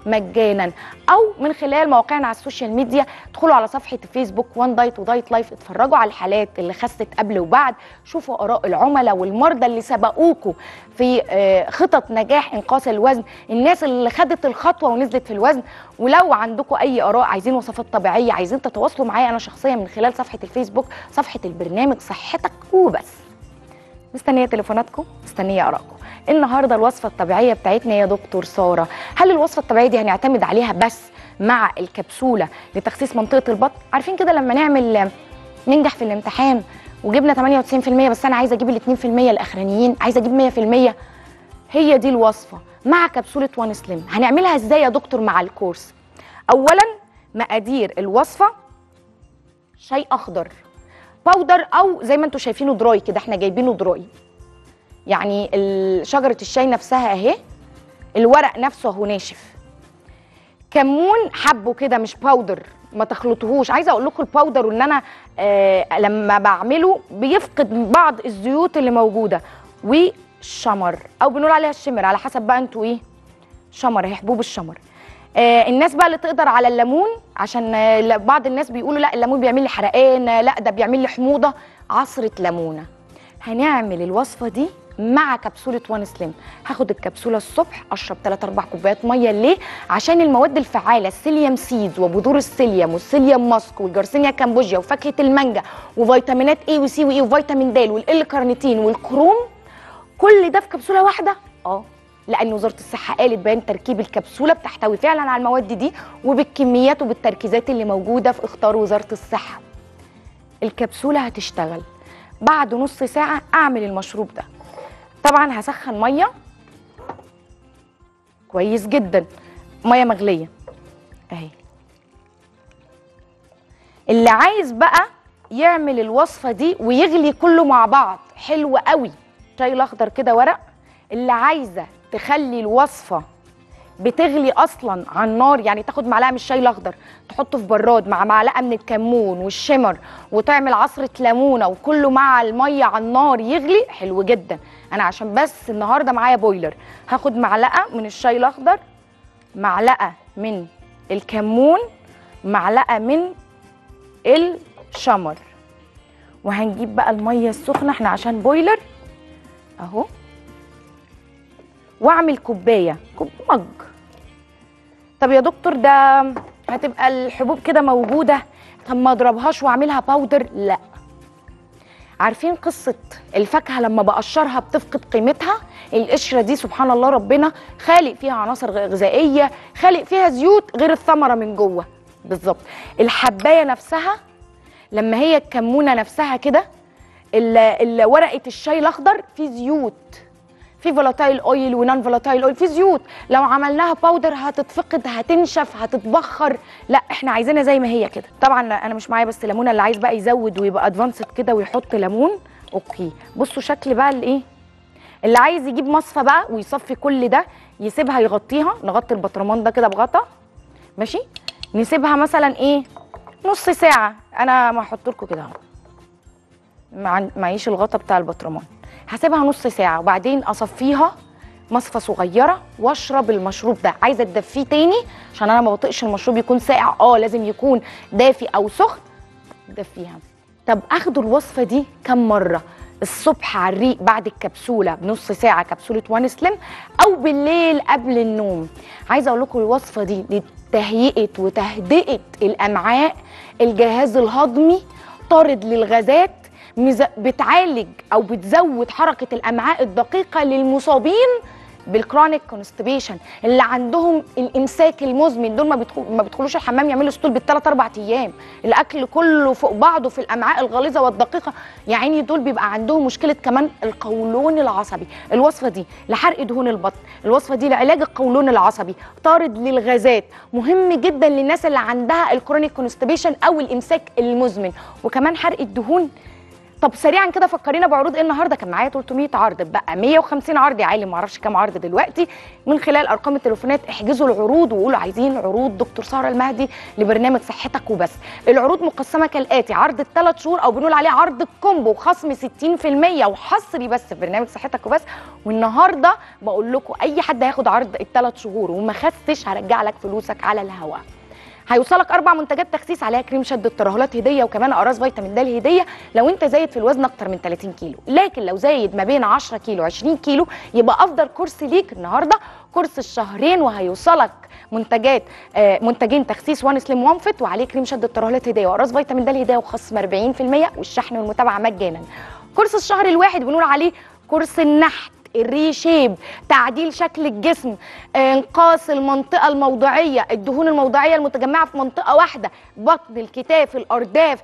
مجانا، او من خلال مواقعنا على السوشيال ميديا. ادخلوا على صفحه الفيسبوك وان دايت ودايت لايف، اتفرجوا على الحالات اللي خست قبل وبعد، شوفوا اراء العملاء والمرضى اللي سبقوكوا في خطط نجاح انقاص الوزن، الناس اللي خدت الخطوه ونزلت في الوزن. ولو عندكم اي اراء، عايزين وصفات طبيعيه، عايزين تتواصلوا معايا انا شخصيا من خلال صفحه الفيسبوك، صفحه البرنامج صحتك وبس. مستنيه تليفوناتكم، مستنيه ارائكم. النهارده الوصفه الطبيعيه بتاعتنا يا دكتور ساره، هل الوصفه الطبيعيه دي هنعتمد عليها بس مع الكبسوله لتخسيس منطقه البطن؟ عارفين كده لما نعمل ننجح في الامتحان وجبنا ثمانية وتسعين في المية بس انا عايزه اجيب ال اتنين في المية الاخرانيين، عايزه اجيب مية في المية. هي دي الوصفه مع كبسوله وان سليم. هنعملها ازاي يا دكتور مع الكورس؟ اولا مقادير الوصفه: شاي اخضر باودر او زي ما انتم شايفينه دراي كده، احنا جايبينه دراي، يعني شجره الشاي نفسها اهي، الورق نفسه اهو ناشف. كمون حبه كده مش باودر، ما تخلطوهوش. عايزه اقول لكم الباودر وان انا آه لما بعمله بيفقد بعض الزيوت اللي موجوده. وشمر او بنقول عليها الشمر على حسب بقى انتوا ايه، شمر اهي، حبوب الشمر. آه الناس بقى اللي تقدر على الليمون، عشان آه بعض الناس بيقولوا لا الليمون بيعمل لي حرقان، لا ده بيعمل لي حموضه، عصره ليمونه. هنعمل الوصفه دي مع كبسوله وان سليم. هاخد الكبسوله الصبح اشرب ثلاثة أربعة كوبايات ميه. ليه؟ عشان المواد الفعاله السيليوم سيدز وبذور السيليوم والسيليوم ماسك والجارسينيا كامبوجيا وفاكهه المانجا وفيتامينات اي وسي واي وفيتامين د والال كارنيتين والكروم، كل ده في كبسوله واحده. اه لان وزاره الصحه قالت بيان تركيب الكبسوله بتحتوي فعلا على المواد دي وبالكميات وبالتركيزات اللي موجوده في اختار وزاره الصحه. الكبسوله هتشتغل بعد نص ساعه. اعمل المشروب ده. طبعا هسخن ميه كويس جدا، ميه مغليه اهي. اللي عايز بقى يعمل الوصفه دي ويغلي كله مع بعض حلو قوي، شاي الاخضر كده ورق. اللي عايزه تخلي الوصفه بتغلي اصلا على النار، يعني تاخد معلقه من الشاي الاخضر تحطه في براد مع معلقه من الكمون والشمر وتعمل عصره ليمونه وكله مع الميه على النار يغلي حلو جدا. انا عشان بس النهارده معايا بويلر، هاخد معلقه من الشاي الاخضر، معلقه من الكمون، معلقه من الشمر، وهنجيب بقى الميه السخنه احنا عشان بويلر اهو، واعمل كوبايه كوب مج. طب يا دكتور ده هتبقى الحبوب كده موجوده، طب ما اضربهاش واعملها باودر؟ لا. عارفين قصه الفاكهه لما بقشرها بتفقد قيمتها؟ القشره دي سبحان الله ربنا خالق فيها عناصر غذائيه، خالق فيها زيوت غير الثمره من جوه بالظبط. الحبايه نفسها لما هي الكمونه نفسها كده، ورقه الشاي الاخضر في زيوت، في فولاتايل اويل ونان فولاتايل اويل، في زيوت. لو عملناها باودر هتتفقد، هتنشف، هتتبخر. لا احنا عايزينها زي ما هي كده. طبعا انا مش معايا بس ليمونه، اللي عايز بقى يزود ويبقى ادفانسد كده ويحط ليمون اوكي. بصوا شكل بقى الايه، اللي عايز يجيب مصفى بقى ويصفي كل ده يسيبها يغطيها، نغطي البطرمان ده كده بغطا ماشي، نسيبها مثلا ايه نص ساعه. انا ما هحط لكم كده اهو، معيش الغطا بتاع البطرمان، هسيبها نص ساعه وبعدين اصفيها مصفى صغيره واشرب المشروب ده. عايزه تدفيه تاني عشان انا ما بطيقش المشروب يكون ساقع، اه لازم يكون دافي او سخن، دفيها. طب اخدوا الوصفه دي كم مره؟ الصبح على الريق بعد الكبسوله بنص ساعه كبسوله وان سليم، او بالليل قبل النوم. عايزه اقول لكم الوصفه دي لتهيئه وتهدئه الامعاء، الجهاز الهضمي، طارد للغازات، بتعالج او بتزود حركه الامعاء الدقيقه للمصابين بالكرونيك كونستيبيشن، اللي عندهم الامساك المزمن. دول ما بيدخل ما بيدخلوش الحمام يعملوا ستول بالثلاث اربع ايام، الاكل كله فوق بعضه في الامعاء الغليظه والدقيقه، يا عيني دول بيبقى عندهم مشكله كمان القولون العصبي. الوصفه دي لحرق دهون البطن، الوصفه دي لعلاج القولون العصبي، طارد للغازات، مهم جدا للناس اللي عندها الكرونيك كونستيبيشن او الامساك المزمن، وكمان حرق الدهون طب سريعا كده فكرينا بعروض ايه النهارده. كان معايا ثلاثمية عرض، بقى مية وخمسين عرض يا عالم، ما اعرفش كام عرض دلوقتي. من خلال ارقام التليفونات احجزوا العروض وقولوا عايزين عروض دكتور ساره المهدي لبرنامج صحتك وبس. العروض مقسمه كالاتي: عرض الثلاث شهور او بنقول عليه عرض الكومبو، خصم ستين في المية وحصري بس في برنامج صحتك وبس. والنهارده بقول لكم اي حد هياخد عرض الثلاث شهور وما خسش هرجع لك فلوسك على الهواء. هيوصلك اربع منتجات تخسيس عليها كريم شد الترهلات هديه، وكمان اقراص فيتامين د هديه لو انت زايد في الوزن اكتر من ثلاثين كيلو. لكن لو زايد ما بين عشرة كيلو عشرين كيلو يبقى افضل كورس ليك النهارده كورس الشهرين، وهيوصلك منتجات آه منتجين تخسيس وان سليم وان فيت وعليه كريم شد الترهلات هديه واقراص فيتامين د هديه وخصم اربعين في المية والشحن والمتابعه مجانا. كورس الشهر الواحد بنقول عليه كورس النحت، الريشيب، تعديل شكل الجسم، انقاص المنطقه الموضعيه، الدهون الموضعيه المتجمعه في منطقه واحده، بطن، الكتاف، الارداف،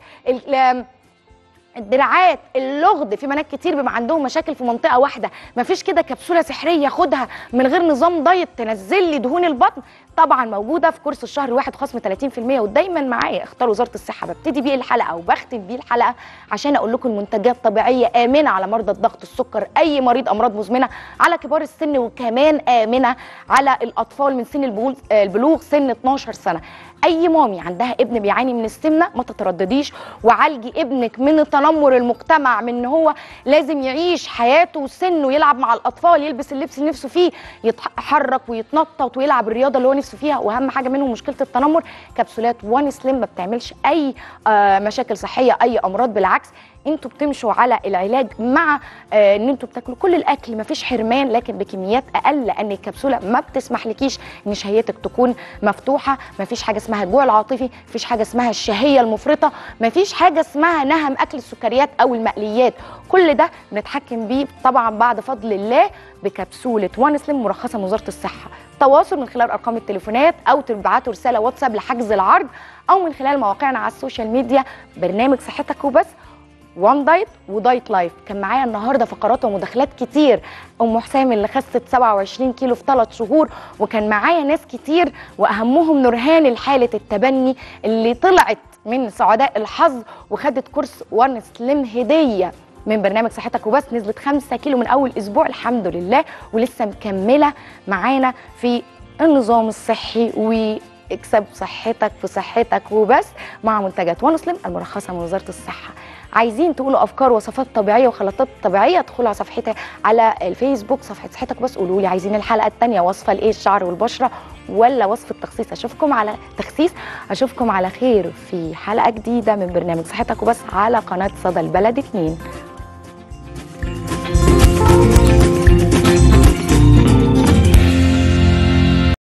الدراعات، اللغد. في بنات كتير بيبقى عندهم مشاكل في منطقه واحده، مفيش كده كبسوله سحريه خدها من غير نظام دايت تنزل لي دهون البطن. طبعا موجوده في كورس الشهر الواحد خصم ثلاثين في المية. ودايما معايا اختار وزاره الصحه، ببتدي بيه الحلقه وبختم بيه الحلقه عشان اقول لكم المنتجات طبيعيه امنه على مرضى الضغط، السكر، اي مريض امراض مزمنه، على كبار السن، وكمان امنه على الاطفال من سن البلوغ سن اتناشر سنه. اي مامي عندها ابن بيعاني من السمنه ما تتردديش وعالجي ابنك من تنمر المجتمع، من ان هو لازم يعيش حياته وسنه، يلعب مع الاطفال، يلبس اللبس اللي نفسه فيه، يتحرك ويتنطط ويلعب الرياضه اللي هو نفسه فيها. واهم حاجه منهم مشكله التنمر، كبسولات وان سليم ما بتعملش اي آه مشاكل صحيه، اي امراض، بالعكس انتوا بتمشوا على العلاج مع آه ان انتوا بتاكلوا كل الاكل، مفيش حرمان لكن بكميات اقل، لان الكبسوله ما بتسمح لكيش ان شهيتك تكون مفتوحه. مفيش حاجه اسمها الجوع العاطفي، مفيش حاجه اسمها الشهيه المفرطه، مفيش حاجه اسمها نهم اكل السكريات او المقليات. كل ده بنتحكم بيه طبعا بعد فضل الله بكبسوله وان سليم مرخصه من وزاره الصحه. تواصل من خلال ارقام التليفونات او تبعتوا رساله واتساب لحجز العرض، او من خلال مواقعنا على السوشيال ميديا برنامج صحتك وبس، وان دايت ودايت لايف. كان معايا النهارده فقرات ومداخلات كتير، ام حسام اللي خست سبعة وعشرين كيلو في ثلاث شهور، وكان معايا ناس كتير واهمهم نورهان الحاله التبني اللي طلعت من سعداء الحظ وخدت كورس وان سليم هديه من برنامج صحتك وبس، نزلت خمسة كيلو من اول اسبوع الحمد لله، ولسه مكمله معانا في النظام الصحي واكسب صحتك في صحتك وبس مع منتجات وان سليم المرخصه من وزاره الصحه. عايزين تقولوا افكار وصفات طبيعيه وخلطات طبيعيه، ادخلوا على صفحتي على الفيسبوك صفحه صحتك بس، قولوا لي عايزين الحلقه الثانيه وصفه لايه، الشعر والبشره ولا وصفه تخسيس؟ اشوفكم على تخسيس اشوفكم على خير في حلقه جديده من برنامج صحتك وبس على قناه صدى البلد اتنين.